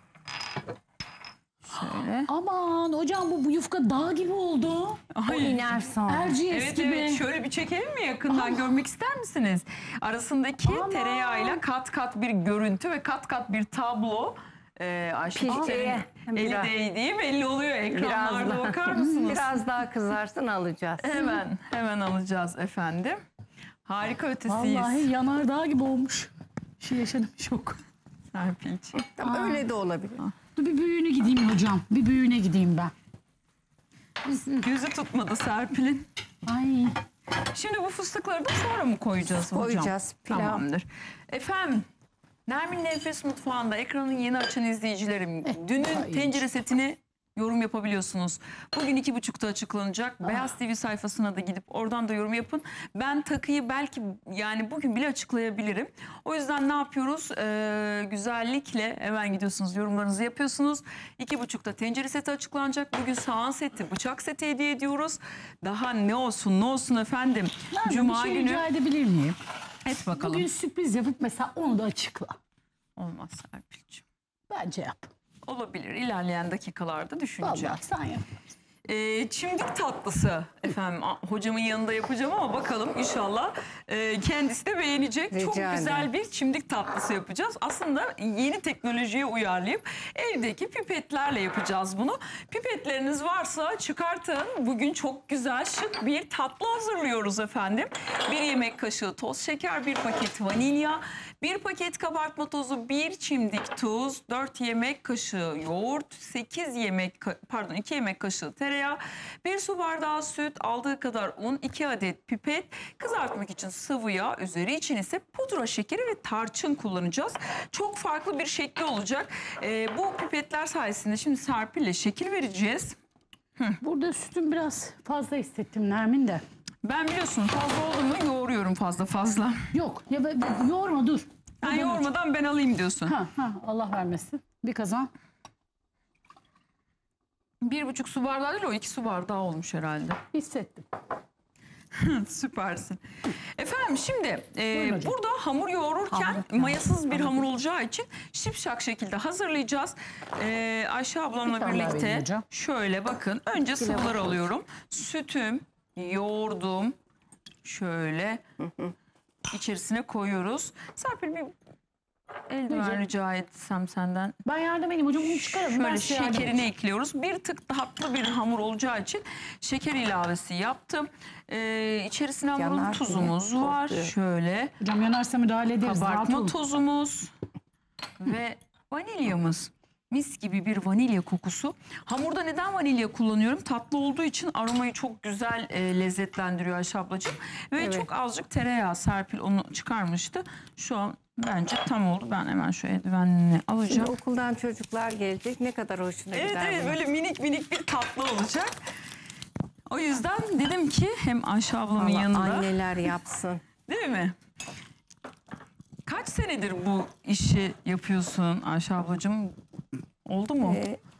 Speaker 1: Şöyle.
Speaker 3: Aman hocam bu yufka dağ gibi oldu.
Speaker 2: O iner sonra.
Speaker 3: Erciyes
Speaker 1: Evet
Speaker 3: gibi.
Speaker 1: evet şöyle bir çekelim mi yakından görmek ister misiniz? Arasındaki
Speaker 3: Aman.
Speaker 1: tereyağıyla kat kat bir görüntü ve kat kat bir tablo. Ayşe
Speaker 2: Piştiği,
Speaker 1: Tüter'in eli
Speaker 2: biraz.
Speaker 1: değdiği belli oluyor ekranlarda
Speaker 2: Biraz
Speaker 1: bakar mısınız?
Speaker 2: Biraz daha kızarsın alacağız.
Speaker 1: Hemen alacağız efendim. Harika ötesiyiz.
Speaker 3: Vallahi yanardağ gibi olmuş. Şey yaşadım şok.
Speaker 1: Serpil'ciğim.
Speaker 2: Tamam, öyle de olabilir.
Speaker 3: Dur bir büyüğüne gideyim hocam. Bir büyüğüne gideyim ben.
Speaker 1: Gözü tutmadı Serpil'in.
Speaker 3: Ay.
Speaker 1: Şimdi bu fıstıkları da sonra mı koyacağız hocam?
Speaker 2: Koyacağız, pilav.
Speaker 1: Tamamdır. Efendim Nermin Nefes Mutfağı'nda ekranın yeni açan izleyicilerim, dünün tencere setini yorum yapabiliyorsunuz. Bugün 2.30'da açıklanacak. Beyaz TV sayfasına da gidip oradan da yorum yapın. Ben takıyı belki yani bugün bile açıklayabilirim. O yüzden ne yapıyoruz? Güzellikle hemen gidiyorsunuz, yorumlarınızı yapıyorsunuz. 2.30'da tencere seti açıklanacak. Bugün sahan seti, bıçak seti hediye ediyoruz. Daha ne olsun efendim. Cuma
Speaker 3: bir şey
Speaker 1: günü.
Speaker 3: rica edebilir miyim?
Speaker 1: Et bakalım.
Speaker 3: Bugün sürpriz yapıp mesela onu da açıkla.
Speaker 1: Olmaz Serpil'ciğim.
Speaker 3: Bence yap.
Speaker 1: Olabilir. İlerleyen dakikalarda düşüneceğim.
Speaker 3: Vallahi sen yap.
Speaker 1: Çimdik tatlısı efendim hocamın yanında yapacağım ama bakalım inşallah kendisi de beğenecek.
Speaker 2: Rica
Speaker 1: Çok güzel
Speaker 2: ederim.
Speaker 1: bir çimdik tatlısı yapacağız. Aslında yeni teknolojiye uyarlayıp evdeki pipetlerle yapacağız bunu. Pipetleriniz varsa çıkartın. Bugün çok güzel şık bir tatlı hazırlıyoruz efendim. 1 yemek kaşığı toz şeker, 1 paket vanilya, 1 paket kabartma tozu, 1 çimdik tuz, 4 yemek kaşığı yoğurt, 2 yemek kaşığı tereyağı, 1 su bardağı süt, aldığı kadar un, 2 adet pipet, kızartmak için sıvı yağ, üzeri için ise pudra şekeri ve tarçın kullanacağız. Çok farklı bir şekli olacak. Bu pipetler sayesinde şimdi Serpil'le şekil vereceğiz.
Speaker 3: Burada sütün biraz fazla hissettim Nermin de.
Speaker 1: Ben biliyorsun fazla oldu mu yoğuruyorum fazla.
Speaker 3: Yok ya yoğurma dur.
Speaker 1: Ben
Speaker 3: Buradan aç.
Speaker 1: yoğurmadan ben alayım diyorsun.
Speaker 3: Ha Allah vermesin. Bir kazan.
Speaker 1: 1,5 su bardağı değil o 2 su bardağı olmuş herhalde.
Speaker 3: Hissettim.
Speaker 1: Süpersin. Efendim şimdi
Speaker 3: Buyurun hocam.
Speaker 1: burada hamur yoğururken
Speaker 3: Hamur.
Speaker 1: mayasız bir hamur olacağı için şipşak şekilde hazırlayacağız. Ayşe
Speaker 3: Bir
Speaker 1: ablamla
Speaker 3: tane daha vereyim
Speaker 1: birlikte
Speaker 3: hocam.
Speaker 1: şöyle bakın. Önce sıvılar alıyorum. Sütüm, yoğurdum. Şöyle içerisine koyuyoruz. Serpil bir eldiven
Speaker 3: Hocam.
Speaker 1: rica etsem senden.
Speaker 3: Ben yardım edeyim hocam bunu çıkaralım. Ben
Speaker 1: Şöyle
Speaker 3: size yardım
Speaker 1: şekerini
Speaker 3: edeyim.
Speaker 1: ekliyoruz. Bir tık tatlı bir hamur olacağı için şeker ilavesi yaptım. İçerisine
Speaker 2: Yanar
Speaker 1: marul
Speaker 2: diye
Speaker 1: tuzumuz var.
Speaker 2: korkuyorum.
Speaker 1: Şöyle
Speaker 3: Hocam yanarsa müdahale ederiz. rahat
Speaker 1: kabartma
Speaker 3: olun.
Speaker 1: tozumuz ve vanilyamız. Mis gibi bir vanilya kokusu. Hamurda neden vanilya kullanıyorum? Tatlı olduğu için aromayı çok güzel lezzetlendiriyor Ayşe ablacığım. Ve
Speaker 2: Evet.
Speaker 1: çok azıcık tereyağı Serpil onu çıkarmıştı. Şu an bence tam oldu. Ben hemen şu eldivenini alacağım.
Speaker 2: Şimdi okuldan çocuklar gelecek. Ne kadar hoşuna
Speaker 1: Evet
Speaker 2: gider
Speaker 1: evet
Speaker 2: bu.
Speaker 1: böyle minik bir tatlı olacak. O yüzden dedim ki hem Ayşe ablamın
Speaker 2: Vallahi
Speaker 1: yanında
Speaker 2: anneler yapsın.
Speaker 1: değil mi? Kaç senedir bu işi yapıyorsun Ayşe ablacığım? Oldu mu?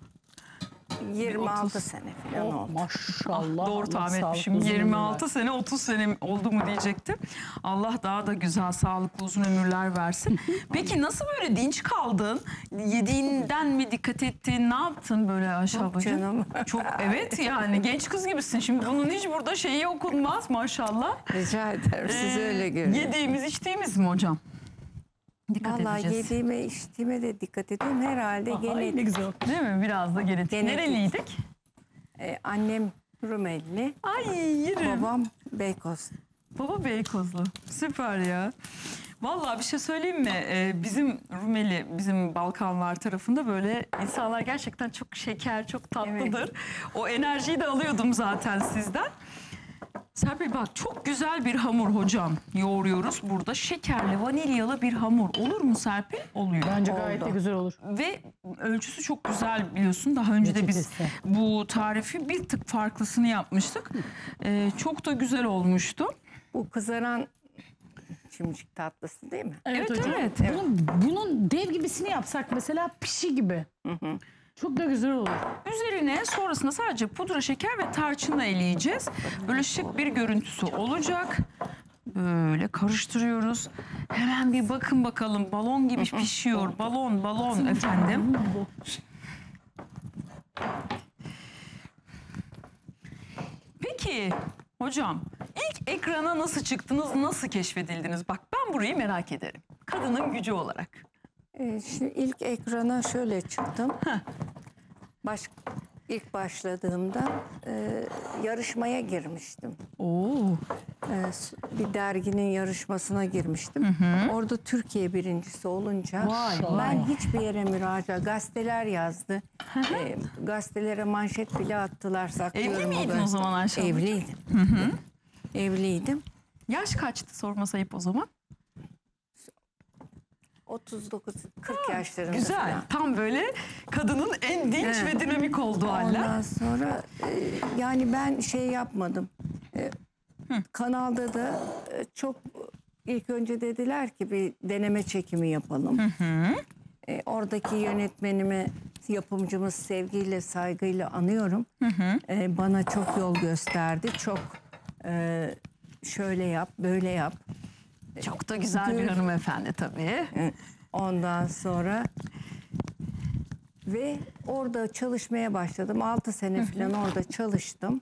Speaker 2: 26
Speaker 1: 30.
Speaker 2: sene falan
Speaker 3: Oh,
Speaker 2: oldu.
Speaker 3: maşallah.
Speaker 1: Doğru
Speaker 3: Allah
Speaker 1: tahmin
Speaker 3: sağlık,
Speaker 1: etmişim.
Speaker 3: uzun
Speaker 1: 26
Speaker 3: ömürler.
Speaker 1: sene 30 sene oldu mu diyecektim. Allah daha da güzel sağlıklı uzun ömürler versin. Peki nasıl böyle dinç kaldın? Yediğinden mi dikkat ettin? Ne yaptın böyle Ayşe
Speaker 2: Yok
Speaker 1: ablacığım?
Speaker 2: canım.
Speaker 1: Çok evet yani genç kız gibisin. Şimdi bunun hiç burada şeyi okunmaz maşallah.
Speaker 2: Rica ederim. Siz öyle görün.
Speaker 1: Yediğimiz içtiğimiz mi hocam? Dikkat
Speaker 2: Vallahi
Speaker 1: edeceğiz.
Speaker 2: yediğime içtiğime de dikkat ediyorum. Herhalde
Speaker 3: Ay, ne
Speaker 2: genetik.
Speaker 3: güzel.
Speaker 1: Değil mi? Biraz da genetik.
Speaker 2: Genetik.
Speaker 1: Nereliydik?
Speaker 2: Annem Rumeli,
Speaker 1: Ay yerim.
Speaker 2: babam Beykoz.
Speaker 1: Baba Beykozlu. Süper ya. Vallahi bir şey söyleyeyim mi? Bizim Rumeli, bizim Balkanlar tarafında böyle insanlar gerçekten çok şeker, çok tatlıdır. O enerjiyi de alıyordum zaten sizden. Serpil bak çok güzel bir hamur hocam yoğuruyoruz. Burada şekerli, vanilyalı bir hamur. Olur mu Serpil? Oluyor.
Speaker 3: Bence gayet de
Speaker 2: Oldu.
Speaker 3: güzel olur.
Speaker 1: Ve ölçüsü çok güzel biliyorsun. Daha önce de biz
Speaker 3: Reçetesi.
Speaker 1: bu tarifi bir tık farklısını yapmıştık. Çok da güzel olmuştu.
Speaker 2: Bu kızaran çimcik tatlısı değil mi?
Speaker 1: Evet,
Speaker 3: hocam.
Speaker 1: evet.
Speaker 3: Bunun dev gibisini yapsak mesela pişi gibi. Çok da güzel olur.
Speaker 1: Üzerine sonrasında sadece pudra şeker ve tarçınla eleyeceğiz. Böyle şık bir görüntüsü olacak. Böyle karıştırıyoruz. Hemen bir bakın bakalım balon gibi pişiyor. Balon efendim. Peki hocam ilk ekrana nasıl çıktınız, nasıl keşfedildiniz? Bak ben burayı merak ederim. Kadının gücü olarak.
Speaker 2: Şimdi ilk ekrana şöyle çıktım. İlk başladığımda yarışmaya girmiştim.
Speaker 1: Oo.
Speaker 2: Bir derginin yarışmasına girmiştim. Orada Türkiye birincisi olunca
Speaker 3: Vay,
Speaker 2: ben
Speaker 3: vay.
Speaker 2: hiçbir yere müracaat, gazeteler yazdı. Gazetelere manşet bile attılar. Saklıyorum
Speaker 1: Evli miydin
Speaker 2: da.
Speaker 1: o zaman Ayşe ablacığım?
Speaker 2: Evliydim. Evliydim.
Speaker 1: Yaş kaçtı sorması ayıp o zaman?
Speaker 2: 39-40 yaşlarında
Speaker 1: Güzel.
Speaker 2: falan.
Speaker 1: Tam böyle kadının en dinç
Speaker 2: Evet.
Speaker 1: ve dinamik olduğu haller.
Speaker 2: Ondan sonra yani ben şey yapmadım. Kanalda da çok ilk önce dediler ki bir deneme çekimi yapalım. Oradaki yönetmenimi, yapımcımız sevgiyle, saygıyla anıyorum. Bana çok yol gösterdi. Çok şöyle yap, böyle yap.
Speaker 1: Çok da güzel bir hanımefendi tabii.
Speaker 2: Ondan sonra ve orada çalışmaya başladım. 6 sene falan orada çalıştım.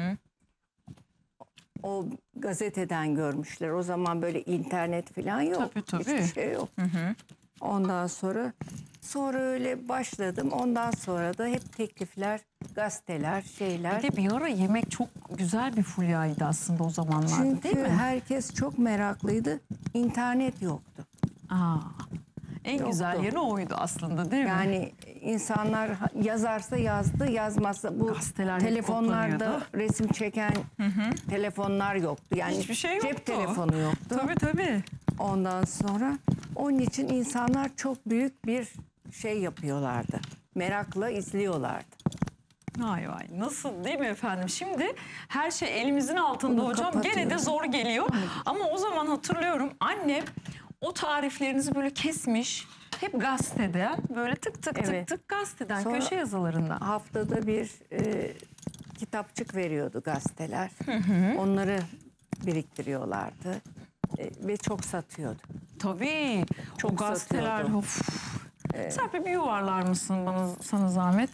Speaker 2: O gazeteden görmüşler. O zaman böyle internet falan yok.
Speaker 1: Tabii.
Speaker 2: Hiçbir şey yok. Ondan sonra öyle başladım. Ondan sonra da hep teklifler, gazeteler, şeyler.
Speaker 1: Bir de bir ara yemek çok güzel bir fulyaydı aslında o zamanlarda değil
Speaker 2: Çünkü
Speaker 1: mi?
Speaker 2: herkes çok meraklıydı. İnternet yoktu.
Speaker 1: En
Speaker 2: Yoktu.
Speaker 1: güzel yeri oydu aslında değil mi?
Speaker 2: Yani insanlar yazarsa yazdı, yazmazsa bu
Speaker 1: Gazeteler hep
Speaker 2: telefonlarda
Speaker 1: toplanıyordu.
Speaker 2: resim çeken telefonlar yoktu. Yani
Speaker 1: Hiçbir şey yoktu.
Speaker 2: cep telefonu yoktu.
Speaker 1: Tabii.
Speaker 2: Ondan sonra onun için insanlar çok büyük bir şey yapıyorlardı. Merakla izliyorlardı.
Speaker 1: Vay nasıl değil mi efendim? Şimdi her şey elimizin altında
Speaker 2: Bunu
Speaker 1: hocam. Gene de
Speaker 2: kapatıyorum.
Speaker 1: zor geliyor. Ama o zaman hatırlıyorum annem o tariflerinizi böyle kesmiş. Hep gazeteden böyle tık
Speaker 2: Evet.
Speaker 1: tık gazeteden
Speaker 2: Sonra-
Speaker 1: köşe yazılarından.
Speaker 2: Haftada bir kitapçık veriyordu gazeteler. Onları biriktiriyorlardı. Ve çok satıyordu.
Speaker 1: Tabii.
Speaker 2: Çok
Speaker 1: o gazeteler.
Speaker 2: satıyordu.
Speaker 1: Of. Serpil bir yuvarlar mısın sana zahmet?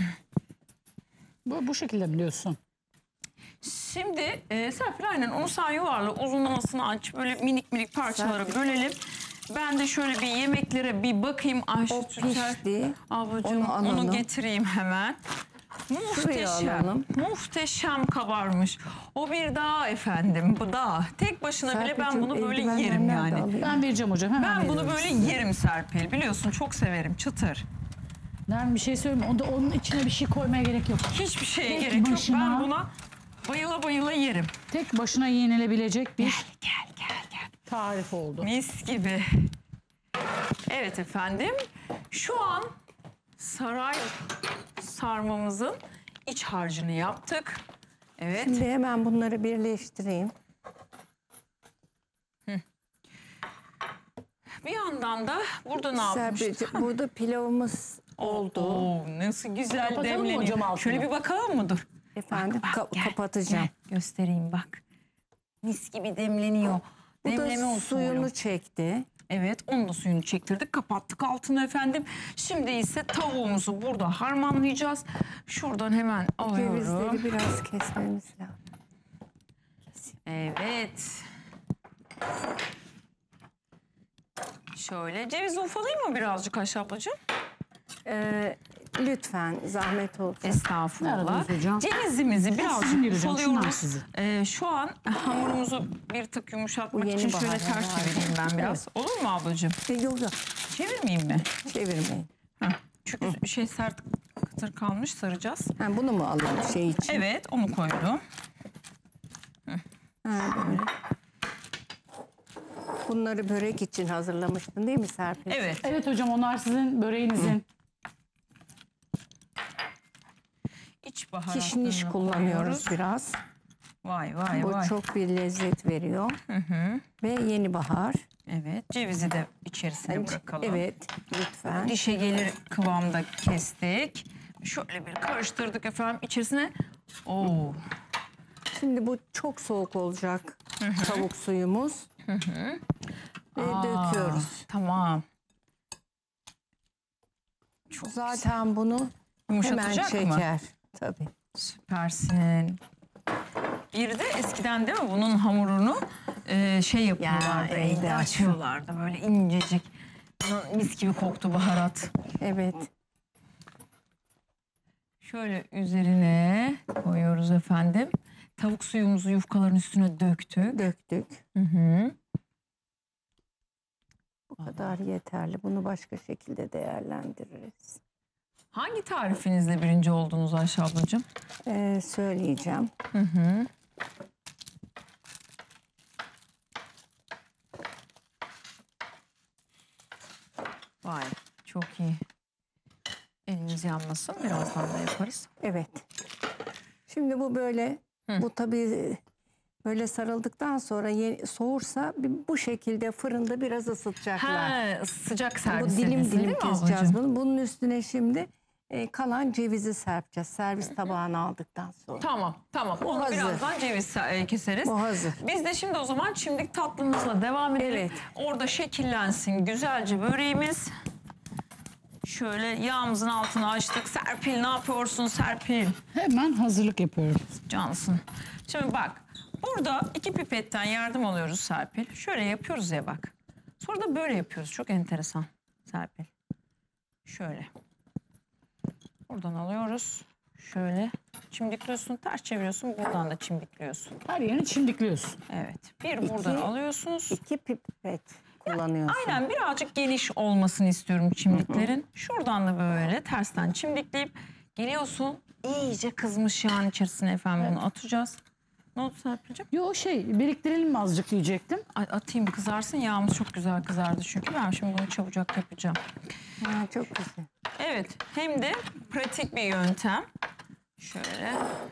Speaker 3: Bu şekilde mi diyorsun?
Speaker 1: Şimdi Serpil aynen onu sen yuvarla, uzunlamasını aç, böyle minik parçalara bölelim. Ben de şöyle bir yemeklere bir bakayım. Ayşe
Speaker 2: O pişti.
Speaker 1: Ablacığım
Speaker 2: Onu alalım.
Speaker 1: onu getireyim hemen.
Speaker 2: Şuraya alalım.
Speaker 1: Muhteşem kabarmış. O bir dağ efendim, bu dağ. Tek başına bile ben
Speaker 2: Serpil'cim,
Speaker 1: bunu böyle
Speaker 2: eldivenler
Speaker 1: yerim
Speaker 2: nerede
Speaker 1: yani.
Speaker 2: alayım?
Speaker 3: Ben vereceğim hocam. Hemen
Speaker 1: Ben bunu
Speaker 3: veriyorum
Speaker 1: böyle
Speaker 3: size.
Speaker 1: yerim Serpil. Biliyorsun çok severim çıtır.
Speaker 3: Nermin bir şey söyleyeyim mi? Onun içine bir şey koymaya gerek yok.
Speaker 1: Hiçbir şeye
Speaker 3: Tek
Speaker 1: gerek yok.
Speaker 3: başına-
Speaker 1: Ben buna bayıla yerim.
Speaker 3: Tek başına yenilebilecek bir
Speaker 1: Gel.
Speaker 3: tarif oldu.
Speaker 1: Mis gibi. Evet efendim. Şu an saray sarmamızın iç harcını yaptık. Evet.
Speaker 2: Şimdi hemen bunları birleştireyim.
Speaker 1: Bir yandan da burada ne yapmıştık?
Speaker 2: Serpil'cim, burada pilavımız oldu.
Speaker 1: Oo, nasıl güzel
Speaker 3: Kapatalım mı
Speaker 1: demleniyor.
Speaker 3: hocam altını?
Speaker 1: Şöyle bir bakalım mı? Dur.
Speaker 2: Efendim
Speaker 1: Gel,
Speaker 2: kapatacağım.
Speaker 1: gel, göstereyim bak. Mis gibi demleniyor.
Speaker 2: Bu
Speaker 1: Demleme
Speaker 2: da
Speaker 1: usulü.
Speaker 2: suyunu çekti.
Speaker 1: Evet, onun da suyunu çektirdik. Kapattık altını efendim. Şimdi ise tavuğumuzu burada harmanlayacağız. Şuradan hemen alıyorum.
Speaker 2: Cevizleri biraz kesmemiz lazım.
Speaker 1: Evet. Şöyle cevizi ufalayayım mı birazcık Ayşe ablacığım?
Speaker 2: Lütfen zahmet olsun.
Speaker 3: Ne
Speaker 1: Estağfurullah.
Speaker 3: aradınız hocam?
Speaker 1: Cevizimizi
Speaker 3: Sizin
Speaker 1: birazcık
Speaker 3: bir hocam, şunlar
Speaker 1: ufalıyoruz.
Speaker 3: sizin.
Speaker 1: Şu an hamurumuzu bir tık yumuşatmak
Speaker 2: Bu yeni
Speaker 1: için şöyle
Speaker 2: bahar
Speaker 1: ters
Speaker 2: herhalde.
Speaker 1: çevireyim ben biraz. Olur mu ablacığım?
Speaker 2: Yok
Speaker 1: Çevirmeyeyim mi?
Speaker 2: çevirmeyin.
Speaker 1: Heh. Çünkü şey sert kıtır kalmış, saracağız.
Speaker 2: Ha, bunu mu alayım şey için?
Speaker 1: Evet, onu koydum.
Speaker 2: Ha, böyle. Bunları börek için hazırlamıştın değil mi Serpil?
Speaker 1: Evet.
Speaker 3: Evet hocam, onlar sizin böreğinizin.
Speaker 1: İç baharatlarını
Speaker 2: Kişniş kullanıyoruz
Speaker 1: koyuyoruz.
Speaker 2: biraz.
Speaker 1: Vay
Speaker 2: Bu çok bir lezzet veriyor. Ve yeni bahar.
Speaker 1: Evet, cevizi de içerisine bırakalım.
Speaker 2: Evet, lütfen.
Speaker 1: Dişe gelir kıvamda kestik. Şöyle bir karıştırdık efendim. İçerisine
Speaker 2: Şimdi bu çok soğuk olacak tavuk suyumuz. Ve döküyoruz.
Speaker 1: Tamam.
Speaker 2: Zaten bunu hemen
Speaker 1: Yumuşatacak mı?
Speaker 2: çeker. Tabii.
Speaker 1: Süpersin. Bir de eskiden değil mi bunun hamurunu şey yapıyorlardı,
Speaker 2: Ya,
Speaker 1: elde
Speaker 2: evet.
Speaker 1: açıyorlardı böyle incecik. Mis gibi koktu baharat.
Speaker 2: Evet.
Speaker 1: Şöyle üzerine koyuyoruz efendim. Tavuk suyumuzu yufkaların üstüne döktük.
Speaker 2: Döktük.
Speaker 1: Hı.
Speaker 2: Bu kadar yeterli. Bunu başka şekilde değerlendiririz.
Speaker 1: Hangi tarifinizle birinci oldunuz Ayşe ablacığım?
Speaker 2: Söyleyeceğim.
Speaker 1: Vay, çok iyi. Eliniz yanmasın, birazdan da yaparız.
Speaker 2: Evet. Şimdi bu böyle, bu tabii böyle sarıldıktan sonra soğursa bu şekilde fırında biraz ısıtacaklar.
Speaker 1: Sıcak
Speaker 2: Bu
Speaker 1: servis
Speaker 2: dilim
Speaker 1: edilsin, değil
Speaker 2: dilim
Speaker 1: mi
Speaker 2: keseceğiz
Speaker 1: ablacığım?
Speaker 2: bunu. Bunun üstüne şimdi kalan cevizi serpeceğiz. Servis tabağına aldıktan sonra.
Speaker 1: Tamam. Onu
Speaker 2: hazır.
Speaker 1: birazdan ceviz keseriz.
Speaker 2: Bu hazır.
Speaker 1: Biz de şimdi o zaman çimdik tatlımızla devam edelim.
Speaker 2: Evet.
Speaker 1: Orada şekillensin güzelce böreğimiz. Şöyle yağımızın altını açtık. Serpil, ne yapıyorsun Serpil?
Speaker 3: Hemen hazırlık yapıyorum.
Speaker 1: Cansın. Şimdi bak, burada 2 pipetten yardım alıyoruz Serpil. Şöyle yapıyoruz ya bak. Sonra da böyle yapıyoruz. Çok enteresan Serpil. Şöyle. Buradan alıyoruz. Şöyle çimdikliyorsun, ters çeviriyorsun. Buradan da çimdikliyorsun.
Speaker 3: Her yerini çimdikliyorsun.
Speaker 1: Evet. Bir buradan alıyorsunuz.
Speaker 2: 2 pipet kullanıyorsun.
Speaker 1: Aynen, birazcık geniş olmasını istiyorum çimdiklerin. Şuradan da böyle tersten çimdikleyip geliyorsun. İyice kızmış yağın içerisine efendim bunu atacağız. Ne oldu Serpil'ciğim?
Speaker 3: Yo biriktirelim mi azıcık diyecektim.
Speaker 1: Atayım, kızarsın. Yağımız çok güzel kızardı çünkü. Ben şimdi bunu çabucak yapacağım.
Speaker 2: Ha, çok güzel.
Speaker 1: Evet. Hem de pratik bir yöntem. Şöyle.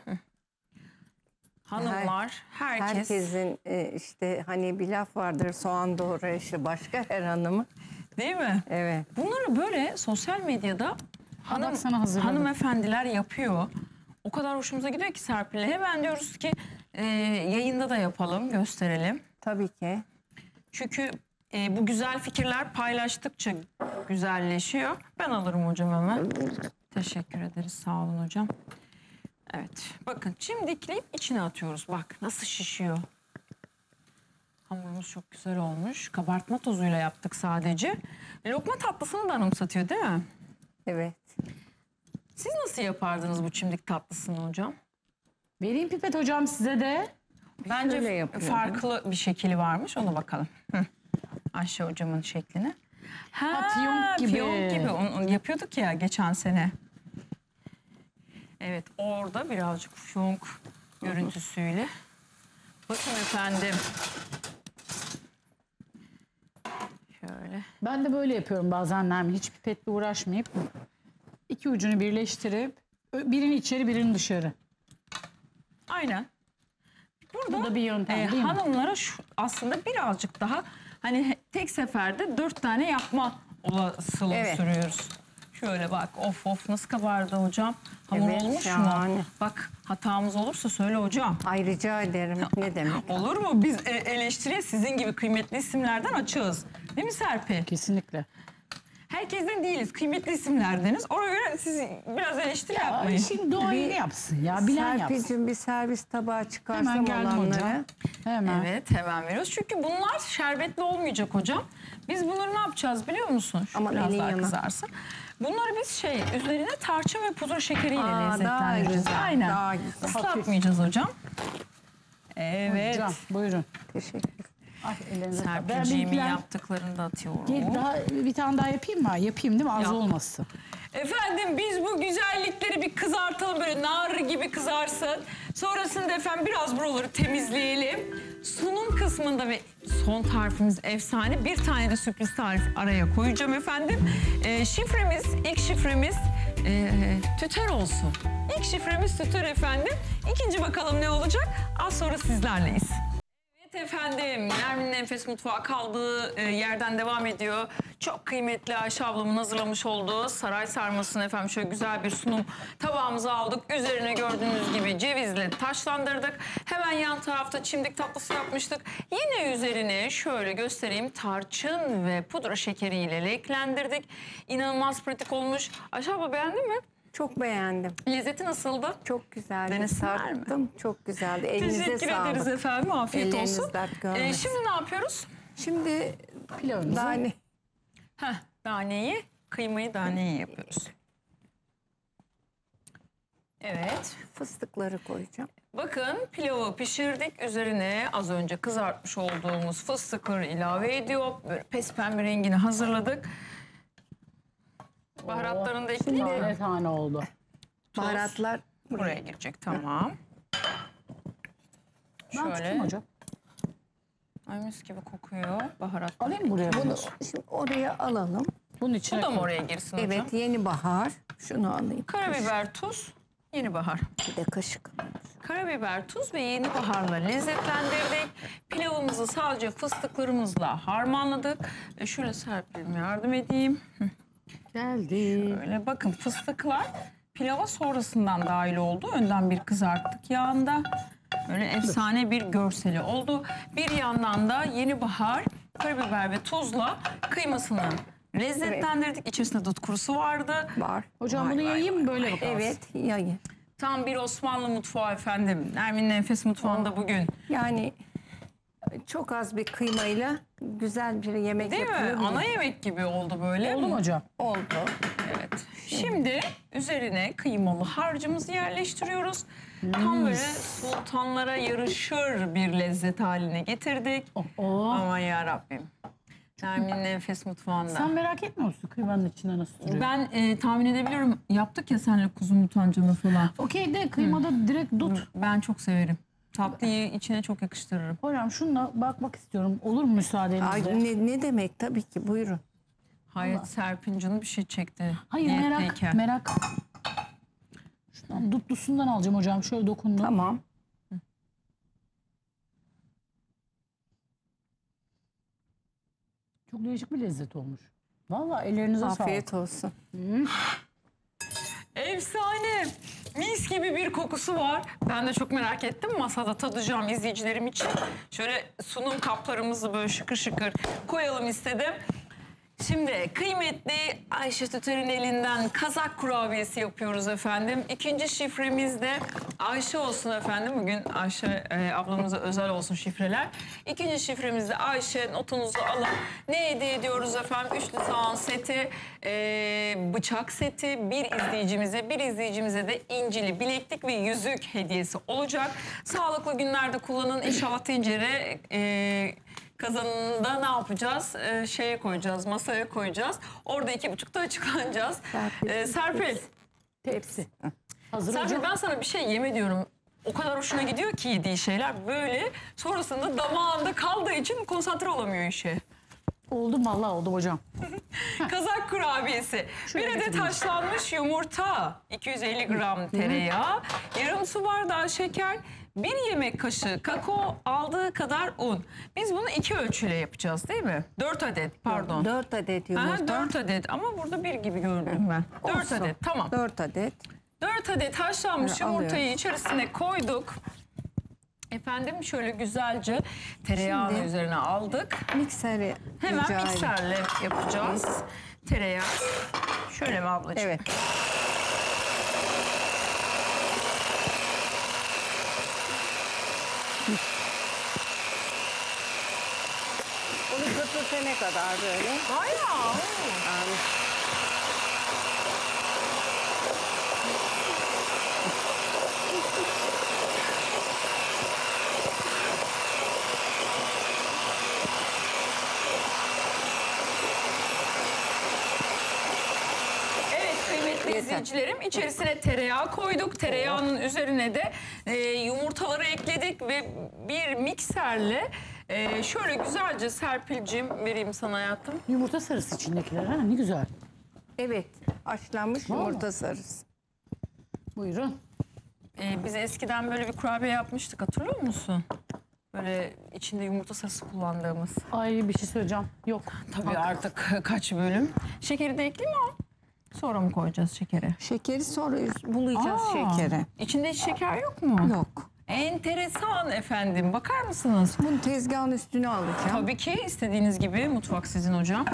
Speaker 1: Hanımlar, herkes.
Speaker 2: Herkesin işte hani bir laf vardır, soğan doğrayışı başka her hanımı.
Speaker 1: Değil mi?
Speaker 2: Evet.
Speaker 1: Bunları böyle sosyal medyada
Speaker 3: bak sana hazırladım.
Speaker 1: hanımefendiler yapıyor. O kadar hoşumuza gidiyor ki Serpil'le. Hemen diyoruz ki yayında da yapalım, gösterelim.
Speaker 2: Tabii ki.
Speaker 1: Çünkü bu güzel fikirler paylaştıkça güzelleşiyor. Ben alırım hocam hemen. Teşekkür ederiz, sağ olun hocam. Evet, bakın çimdikleyip içine atıyoruz. Bak nasıl şişiyor. Hamurumuz çok güzel olmuş. Kabartma tozuyla yaptık sadece. Lokma tatlısını da anımsatıyor değil mi?
Speaker 2: Evet.
Speaker 1: Siz nasıl yapardınız bu çimdik tatlısını hocam?
Speaker 3: Vereyim pipet hocam size de.
Speaker 1: Bence
Speaker 2: Şöyle yapıyorum.
Speaker 1: farklı bir şekli varmış. Ona bakalım. Ayşe hocamın şeklini. Ha,
Speaker 3: fiyonk gibi.
Speaker 1: Fiyonk gibi. Onu yapıyorduk ya geçen sene. Evet, orada birazcık fiyonk görüntüsüyle. Bakın efendim. Şöyle.
Speaker 3: Ben de böyle yapıyorum bazen Nermin. Hiç pipetle uğraşmayıp 2 ucunu birleştirip birini içeri birini dışarı.
Speaker 1: Aynen. Burada
Speaker 3: Bu da bir yöntem değil mi?
Speaker 1: hanımlara aslında birazcık daha hani tek seferde 4 tane yapma olasılığı
Speaker 2: Evet.
Speaker 1: sürüyoruz. Şöyle bak, of nasıl kabardı hocam. Hamur
Speaker 2: Evet,
Speaker 1: olmuş mu?
Speaker 2: şahane.
Speaker 1: Bak, hatamız olursa söyle hocam.
Speaker 2: Ay rica ederim. Ne demek?
Speaker 1: Olur mu? Biz eleştiriye sizin gibi kıymetli isimlerden açığız. Değil mi Serpil?
Speaker 3: Kesinlikle.
Speaker 1: Herkesten değiliz. Kıymetli isimlerdeniz. Ona göre siz biraz eleştiri
Speaker 3: Ay,
Speaker 1: yapmayın.
Speaker 3: şimdi doğayı ne yapsın ya? Bilen yapsın.
Speaker 2: Serpil'cim bir servis tabağı çıkarsam
Speaker 3: Hemen geldim
Speaker 2: olanları.
Speaker 3: hocam. Hemen.
Speaker 1: Evet, hemen veriyoruz. Çünkü bunlar şerbetli olmayacak hocam. Biz bunları ne yapacağız biliyor musun? Şu
Speaker 2: Aman
Speaker 1: biraz
Speaker 2: elin
Speaker 1: daha
Speaker 2: yana.
Speaker 1: kızarsın. Bunları biz üzerine tarçın ve pudra şekeriyle
Speaker 2: Aa, daha
Speaker 1: lezzetlendireceğiz.
Speaker 2: güzel,
Speaker 1: Aynen.
Speaker 2: daha güzel.
Speaker 1: Islatmayacağız hocam. Evet.
Speaker 3: Hocam buyurun.
Speaker 2: Teşekkür.
Speaker 3: Ay, ellerinize sağlık. Ben
Speaker 1: Serpil'ciğimin
Speaker 3: benimkiler-
Speaker 1: yaptıklarını da atıyorum.
Speaker 3: Bir tane daha yapayım mı? Yapayım değil mi? Az
Speaker 1: Yap.
Speaker 3: olmasın.
Speaker 1: Efendim biz bu güzellikleri bir kızartalım, böyle nar gibi kızarsın. Sonrasında efendim biraz buraları temizleyelim. Sunum kısmında ve son tarifimiz efsane. Bir tane de sürpriz tarif araya koyacağım efendim. İlk şifremiz tüter olsun. İlk şifremiz tüter efendim. İkinci bakalım ne olacak? Az sonra sizlerleyiz. Evet efendim, Nermin'in Enfes Mutfağı kaldığı yerden devam ediyor. Çok kıymetli Ayşe ablamın hazırlamış olduğu saray sarmasını efendim şöyle güzel bir sunum tabağımıza aldık. Üzerine gördüğünüz gibi cevizle taşlandırdık. Hemen yan tarafta çimdik tatlısı yapmıştık. Yine üzerine şöyle göstereyim, tarçın ve pudra şekeriyle leklendirdik. İnanılmaz pratik olmuş. Ayşe abla beğendin mi?
Speaker 2: Çok beğendim.
Speaker 1: Lezzeti nasıldı?
Speaker 2: Çok güzeldi.
Speaker 1: Denesinler mi?
Speaker 2: Sardım. Çok güzeldi. Elinize
Speaker 1: Teşekkür
Speaker 2: sağlık.
Speaker 1: ederiz efendim. Afiyet
Speaker 2: Elleriniz
Speaker 1: olsun.
Speaker 2: dert görmesin.
Speaker 1: Şimdi ne yapıyoruz?
Speaker 2: Şimdi
Speaker 3: Pilavımızı.
Speaker 2: yani
Speaker 1: Daneyi, kıymayı daneye yapıyoruz. Evet.
Speaker 2: fıstıkları koyacağım.
Speaker 1: Bakın pilavı pişirdik. Üzerine az önce kızartmış olduğumuz fıstıkları ilave ediyor. Böyle pespembe rengini hazırladık. Baharatlarını da ekleyeyim mi?
Speaker 3: Ne tane oldu?
Speaker 2: Baharatlar
Speaker 1: Buraya girecek, tamam.
Speaker 3: Ben tutayım
Speaker 1: Şöyle.
Speaker 3: hocam.
Speaker 1: Ay mis gibi kokuyor baharat.
Speaker 3: Alayım buraya bunu.
Speaker 2: Bunu şimdi oraya alalım.
Speaker 3: Bunun içine
Speaker 1: Bu da mı
Speaker 3: koy.
Speaker 1: oraya girsin hocam?
Speaker 2: Evet, yeni bahar. Şunu alayım.
Speaker 1: Karabiber, tuz, yeni bahar.
Speaker 2: Bir de kaşık.
Speaker 1: Karabiber, tuz ve yeni baharla lezzetlendirdik. Pilavımızı sadece fıstıklarımızla harmanladık. Şöyle Serpil'ime yardım edeyim.
Speaker 3: Geldi.
Speaker 1: Böyle bakın fıstıklar pilava sonrasından dahil oldu. Önden bir kızarttık yağında. Böyle efsane bir görseli oldu. Bir yandan da yeni bahar, karabiber ve tuzla kıymasını lezzetlendirdik. İçerisinde dut kurusu vardı.
Speaker 2: Var.
Speaker 3: Hocam bunu yayayım mı böyle bakalım?
Speaker 2: Evet, yayın.
Speaker 1: Tam bir Osmanlı mutfağı efendim. Nermin'in Enfes Mutfağı'nda bugün.
Speaker 2: Yani çok az bir kıymayla güzel bir yemek
Speaker 1: Değil mi?
Speaker 2: yapılabilir.
Speaker 1: Ana yemek gibi oldu böyle.
Speaker 3: Oldu mu hocam?
Speaker 2: Oldu.
Speaker 1: Evet. Şimdi üzerine kıymalı harcımızı yerleştiriyoruz. Tam böyle sultanlara yarışır bir lezzet haline getirdik.
Speaker 3: Oo.
Speaker 1: Aman yarabbim. Nermin'in Enfes Mutfağı'nda.
Speaker 3: Sen merak etmiyor musun kıymanın içinde nasıl duruyor?
Speaker 1: Ben tahmin edebiliyorum. Yaptık ya senle kuzu mutancını falan.
Speaker 3: Okey de kıymada direkt dut.
Speaker 1: Ben çok severim. Tatlıyı içine çok yakıştırırım.
Speaker 3: Hocam şununla bakmak istiyorum. Olur mu müsaadenizle?
Speaker 2: Ay, ne demek, tabii ki, buyurun.
Speaker 1: Hayret Serpin canı bir şey çekti.
Speaker 3: Hayır
Speaker 1: Niyetteyken.
Speaker 3: merak. Şundan dutlusundan alacağım hocam. Şöyle dokundum.
Speaker 2: Tamam.
Speaker 3: Çok değişik bir lezzet olmuş. Vallahi ellerinize
Speaker 2: Afiyet
Speaker 3: sağlık.
Speaker 2: olsun.
Speaker 1: Efsane. Mis gibi bir kokusu var. Ben de çok merak ettim. Masada tadacağım izleyicilerim için. Şöyle sunum kaplarımızı böyle şıkır şıkır koyalım istedim. Şimdi kıymetli Ayşe Tüter'in elinden kazak kurabiyesi yapıyoruz efendim. İkinci şifremiz de Ayşe olsun efendim. Bugün Ayşe ablamıza özel olsun şifreler. İkinci şifremiz de Ayşe, notunuzu alın. Ne hediye ediyoruz efendim? Üçlü soğan seti, bıçak seti, bir izleyicimize de incili bileklik ve yüzük hediyesi olacak. Sağlıklı günlerde kullanın. İnşallah tencere kazanında ne yapacağız? Şeye koyacağız, masaya koyacağız. Orada 2.30'da açıklanacağız. Serpil,
Speaker 3: Tepsi. Hazır
Speaker 1: Serpil
Speaker 3: hocam.
Speaker 1: ben sana bir şey yeme diyorum. O kadar hoşuna gidiyor ki yediği şeyler böyle. Sonrasında damağında kaldığı için konsantre olamıyor işe.
Speaker 3: Oldu vallahi oldu hocam.
Speaker 1: Kazak kurabiyesi. Bir adet haşlanmış yumurta, 250 gram tereyağı, yarım su bardağı şeker, 1 yemek kaşığı kakao, aldığı kadar un. Biz bunu 2 ölçüyle yapacağız değil mi? 4 adet pardon.
Speaker 2: 4 adet
Speaker 1: Aha,
Speaker 2: yumurta.
Speaker 1: 4 adet ama burada 1 gibi gördüm ben. 4
Speaker 2: Olsun.
Speaker 1: adet tamam.
Speaker 2: 4 adet.
Speaker 1: 4 adet haşlanmış
Speaker 2: Böyle
Speaker 1: yumurtayı
Speaker 2: alıyoruz.
Speaker 1: içerisine koyduk. Efendim şöyle güzelce tereyağını
Speaker 2: Şimdi-
Speaker 1: üzerine aldık.
Speaker 2: Mikseri
Speaker 1: Hemen
Speaker 2: rica edeyim.
Speaker 1: mikserle yapacağız. Tereyağı. Şöyle mi ablacığım?
Speaker 2: Evet. Onu köpürtene kadar böyle.
Speaker 1: Bayağı.
Speaker 2: Yani
Speaker 1: Evet kıymetli
Speaker 2: Yeter.
Speaker 1: izleyicilerim içerisine tereyağı koyduk. Tereyağının üzerine de yumurtaları ekledik ve bir mikserle şöyle güzelce Serpil'cim vereyim sana hayatım.
Speaker 3: Yumurta sarısı içindekiler ha ne güzel.
Speaker 2: evet, haşlanmış
Speaker 3: Vallahi.
Speaker 2: yumurta sarısı.
Speaker 3: Buyurun.
Speaker 1: Biz eskiden böyle bir kurabiye yapmıştık hatırlıyor musun? Böyle içinde yumurta sarısı kullandığımız.
Speaker 3: Ay bir şey söyleyeceğim. Yok.
Speaker 1: Tabii artık kaç bölüm. Şekeri de ekleyeyim mi? Sonra mı koyacağız şekeri?
Speaker 2: Şekeri sonra bulayacağız
Speaker 1: Aa,
Speaker 2: şekeri.
Speaker 1: İçinde hiç şeker yok mu?
Speaker 2: Yok.
Speaker 1: Enteresan efendim. Bakar mısınız?
Speaker 2: Bunu tezgahın üstüne alacağım.
Speaker 1: Tabii ki istediğiniz gibi mutfak sizin hocam.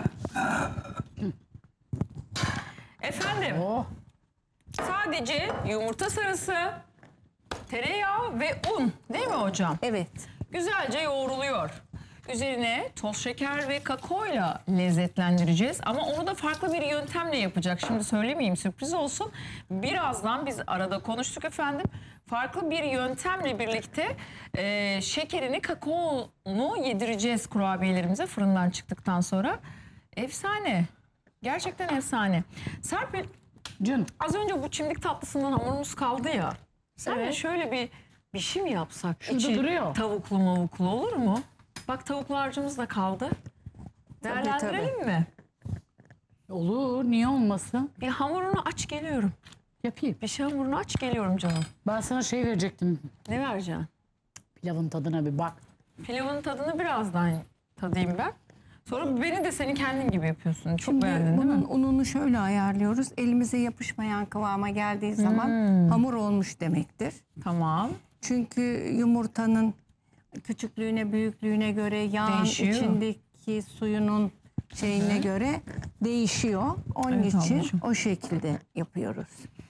Speaker 1: Efendim
Speaker 3: Oh.
Speaker 1: sadece yumurta sarısı, tereyağı ve un değil mi hocam?
Speaker 2: Evet.
Speaker 1: Güzelce yoğruluyor. Üzerine toz şeker ve kakaoyla lezzetlendireceğiz. Ama onu da farklı bir yöntemle yapacak. Şimdi söylemeyeyim sürpriz olsun. Birazdan biz arada konuştuk efendim. Farklı bir yöntemle birlikte şekerini, kakaonu yedireceğiz kurabiyelerimize fırından çıktıktan sonra. Efsane. Gerçekten efsane. Serpil
Speaker 3: Canım.
Speaker 1: az önce bu çimdik tatlısından hamurumuz kaldı ya. Sen de
Speaker 3: Evet.
Speaker 1: şöyle bir şey mi yapsak?
Speaker 3: Şurada
Speaker 1: İçi
Speaker 3: duruyor.
Speaker 1: tavuklu mavuklu olur mu? Bak tavuklu harcımız da kaldı. Değerlendirelim mi?
Speaker 3: Olur, niye olmasın?
Speaker 1: Bir hamurunu aç geliyorum.
Speaker 3: Yapayım.
Speaker 1: Bir şey hamurunu aç geliyorum canım.
Speaker 3: Ben sana şey verecektim.
Speaker 1: Ne vereceksin?
Speaker 3: Pilavın tadına bir bak.
Speaker 1: Pilavın tadını birazdan tadayım ben. Sonra beni de senin kendin gibi yapıyorsun. Çok
Speaker 2: Şimdi
Speaker 1: beğendin değil
Speaker 2: bunun
Speaker 1: mi?
Speaker 2: ununu şöyle ayarlıyoruz. Elimize yapışmayan kıvama geldiği zaman hamur olmuş demektir.
Speaker 1: Tamam.
Speaker 2: Çünkü yumurtanın küçüklüğüne, büyüklüğüne göre, yağın
Speaker 1: Değişiyor.
Speaker 2: içindeki suyunun şeyine göre değişiyor. Onun
Speaker 1: Evet
Speaker 2: için
Speaker 1: ablacığım.
Speaker 2: o şekilde yapıyoruz.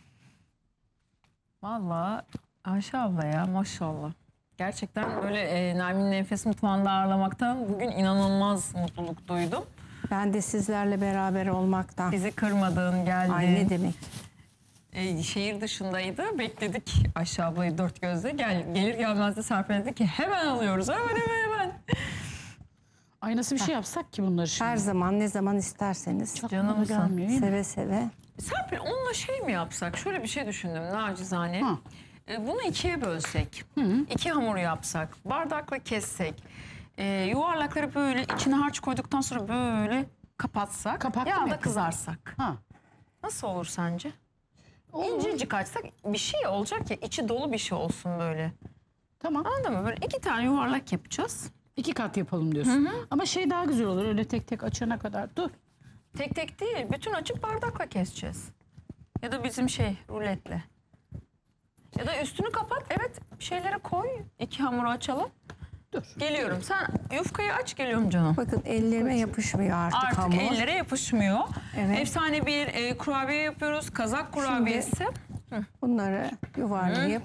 Speaker 1: Vallahi Ayşe abla ya maşallah. Gerçekten böyle Nermin'in Enfes Mutfağı'nda ağırlamaktan bugün inanılmaz mutluluk duydum.
Speaker 2: Ben de sizlerle beraber olmaktan.
Speaker 1: Bizi kırmadığın geldi.
Speaker 2: Ay ne demek?
Speaker 1: Şehir dışındaydı. Bekledik Ayşe ablayı dört gözle. Gelir gelmez de Serpil dedi ki hemen alıyoruz. Hemen.
Speaker 3: Ay nasıl bir şey yapsak ki bunları şimdi?
Speaker 2: Her zaman ne zaman isterseniz.
Speaker 1: Canımsın.
Speaker 3: gelmiyor, değil mi?
Speaker 2: Seve seve.
Speaker 1: Serpil onunla şey mi yapsak? Şöyle bir şey düşündüm nacizane.
Speaker 3: Ha.
Speaker 1: Bunu ikiye bölsek. İki hamur yapsak. Bardakla kessek. Yuvarlakları böyle içine harç koyduktan sonra böyle kapatsak.
Speaker 3: Kapaklı mı
Speaker 1: yağda
Speaker 3: yapalım?
Speaker 1: kızarsak.
Speaker 3: Ha.
Speaker 1: Nasıl olur sence?
Speaker 3: Olur.
Speaker 1: İncecik açsak bir şey olacak ya içi dolu bir şey olsun böyle.
Speaker 3: Tamam.
Speaker 1: Anladın mı? Böyle iki tane yuvarlak yapacağız.
Speaker 3: 2 kat yapalım diyorsun. Ama şey daha güzel olur öyle tek tek açana kadar. Dur.
Speaker 1: Tek tek değil. Bütün açıp bardakla keseceğiz. Ya da bizim ruletle. Ya da üstünü kapat. Evet bir şeylere koy. İki hamuru açalım.
Speaker 3: Dur.
Speaker 1: Geliyorum. Sen yufkayı aç geliyorum canım.
Speaker 2: Bakın ellerime yapışmıyor artık,
Speaker 1: Artık
Speaker 2: hamur.
Speaker 1: ellere yapışmıyor.
Speaker 2: Evet.
Speaker 1: Efsane bir kurabiye yapıyoruz. Kazak kurabiyesi.
Speaker 2: Bunları yuvarlayıp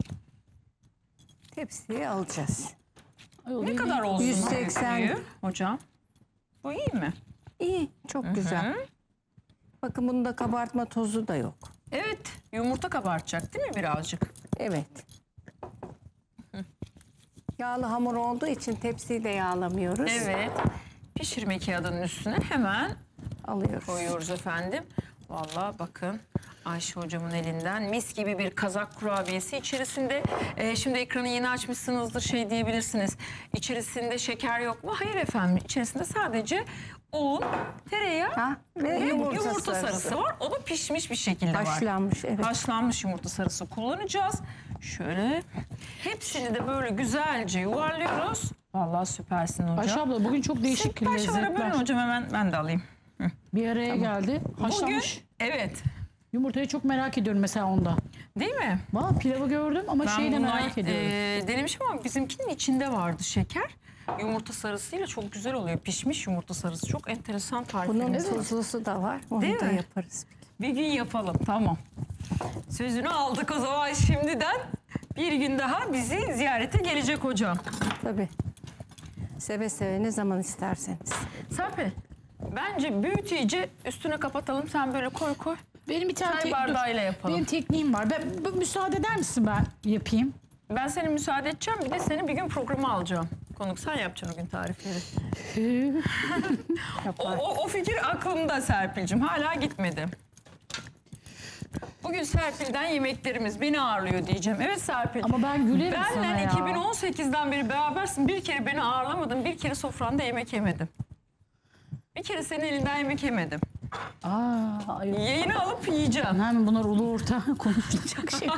Speaker 2: tepsiye alacağız.
Speaker 1: Ne kadar olsun
Speaker 2: 180.
Speaker 1: büyüklüğü hocam? Bu iyi mi?
Speaker 2: İyi, çok güzel. Bakın bunda kabartma tozu da yok.
Speaker 1: Evet. Yumurta kabartacak değil mi birazcık?
Speaker 2: Evet. Yağlı hamur olduğu için tepsiyi de yağlamıyoruz.
Speaker 1: Evet. Pişirme kağıdının üstüne hemen
Speaker 2: Alıyoruz.
Speaker 1: koyuyoruz efendim. Vallahi bakın Ayşe hocamın elinden mis gibi bir kazak kurabiyesi içerisinde. Şimdi ekranı yeni açmışsınızdır şey diyebilirsiniz. İçerisinde şeker yok mu? Hayır efendim. İçerisinde sadece un, tereyağı
Speaker 2: Ha, ve
Speaker 1: ve
Speaker 2: yumurta
Speaker 1: yumurta
Speaker 2: sarısı.
Speaker 1: sarısı var. O da pişmiş bir şekilde var.
Speaker 2: Haşlanmış, evet.
Speaker 1: Haşlanmış yumurta sarısı kullanacağız. Şöyle hepsini de böyle güzelce yuvarlıyoruz. Vallahi süpersin hocam.
Speaker 3: Ayşe abla bugün çok değişik
Speaker 1: Parçalara bölün
Speaker 3: lezzetler.
Speaker 1: hocam hemen ben de alayım.
Speaker 3: Bir araya geldi.
Speaker 1: Bugün
Speaker 3: Haşlanmış.
Speaker 1: evet
Speaker 3: Yumurtayı çok merak ediyorum mesela onda.
Speaker 1: değil mi?
Speaker 3: Valla pilavı gördüm ama
Speaker 1: Ben
Speaker 3: şeyi de
Speaker 1: bundan,
Speaker 3: merak ediyorum.
Speaker 1: denemişim ama bizimkinin içinde vardı şeker. Yumurta sarısıyla çok güzel oluyor. Pişmiş yumurta sarısı. Çok enteresan
Speaker 2: Bunun
Speaker 1: tariflerimiz var.
Speaker 2: tuzlusu da var. Onu
Speaker 1: Değil
Speaker 2: da
Speaker 1: mi?
Speaker 2: yaparız.
Speaker 1: Bir gün yapalım tamam. Sözünü aldık o zaman şimdiden. Bir gün daha bizi ziyarete gelecek hocam.
Speaker 2: Tabii. Seve seve ne zaman isterseniz.
Speaker 1: Serpil bence büyüt iyice üstüne kapatalım. Sen böyle koy.
Speaker 3: Benim bir tane
Speaker 1: Çay bardağıyla yapalım.
Speaker 3: Benim tekniğim var. Müsaade eder misin ben yapayım?
Speaker 1: Ben senin müsaade edeceğim. Bir de seni bir gün programa alacağım. Konuk sen yapacaksın o gün tarifleri.
Speaker 2: Yapar.
Speaker 1: O fikir aklımda Serpil'cim. Hala gitmedi. Bugün Serpil'den yemeklerimiz beni ağırlıyor diyeceğim. Evet Serpil.
Speaker 3: Ama ben gülerim sana
Speaker 1: Benden
Speaker 3: ya.
Speaker 1: 2018'den beri berabersin. Bir kere beni ağırlamadın. Bir kere sofranda yemek yemedim. Bir kere senin elinden yemek yemedim.
Speaker 3: Ay,
Speaker 1: Yayını alıp yiyeceğim.
Speaker 3: hemen bunlar ulu orta konuşulacak şey.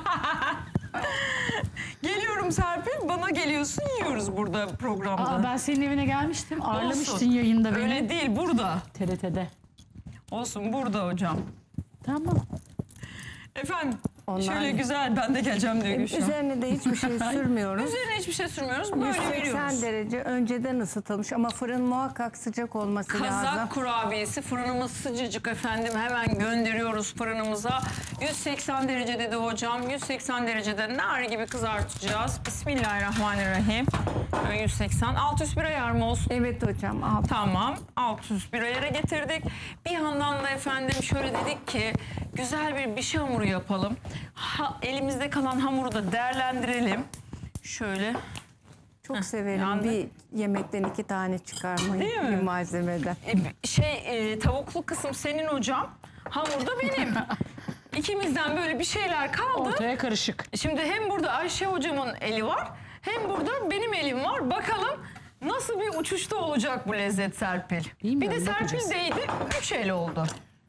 Speaker 1: Geliyorum Serpil. Bana geliyorsun yiyoruz burada programda.
Speaker 3: Ben senin evine gelmiştim. Ağırlamıştın
Speaker 1: Olsun.
Speaker 3: yayında beni.
Speaker 1: Öyle değil burada.
Speaker 3: TRT'de.
Speaker 1: Olsun burada hocam.
Speaker 3: Tamam.
Speaker 1: Efendim
Speaker 2: Onlar-
Speaker 1: şöyle güzel ben de geleceğim diyor Gülşah.
Speaker 2: Üzerine de hiçbir şey sürmüyoruz.
Speaker 1: Üzerine hiçbir şey sürmüyoruz. Böyle
Speaker 2: 180
Speaker 1: veriyoruz.
Speaker 2: derece önceden ısıtılmış ama fırın muhakkak sıcak olması lazım.
Speaker 1: Kazak kurabiyesi fırınımız sıcacık efendim. Hemen gönderiyoruz fırınımıza. 180 derece dedi hocam. 180 derecede nar gibi kızartacağız. Bismillahirrahmanirrahim. 180. Alt üst bir ayar mı olsun?
Speaker 2: Evet hocam. Al.
Speaker 1: Tamam. Alt üst bir ayara getirdik. Bir yandan da efendim şöyle dedik ki güzel bir şey hamuru yapalım. Elimizde kalan hamuru da değerlendirelim. Şöyle.
Speaker 2: Çok severim
Speaker 1: yandı.
Speaker 2: bir yemekten 2 tane çıkarmayı
Speaker 1: Değil mi?
Speaker 2: bir malzemeden.
Speaker 1: Tavuklu kısım senin hocam. Hamur da benim. İkimizden böyle bir şeyler kaldı.
Speaker 3: Ortaya karışık.
Speaker 1: Şimdi hem burada Ayşe hocamın eli var. Hem burada benim elim var. Bakalım nasıl bir uçuşta olacak bu lezzet Serpil.
Speaker 3: Bilmiyorum,
Speaker 1: Bir de Serpil
Speaker 3: bakacağız.
Speaker 1: değdi. 3 el oldu.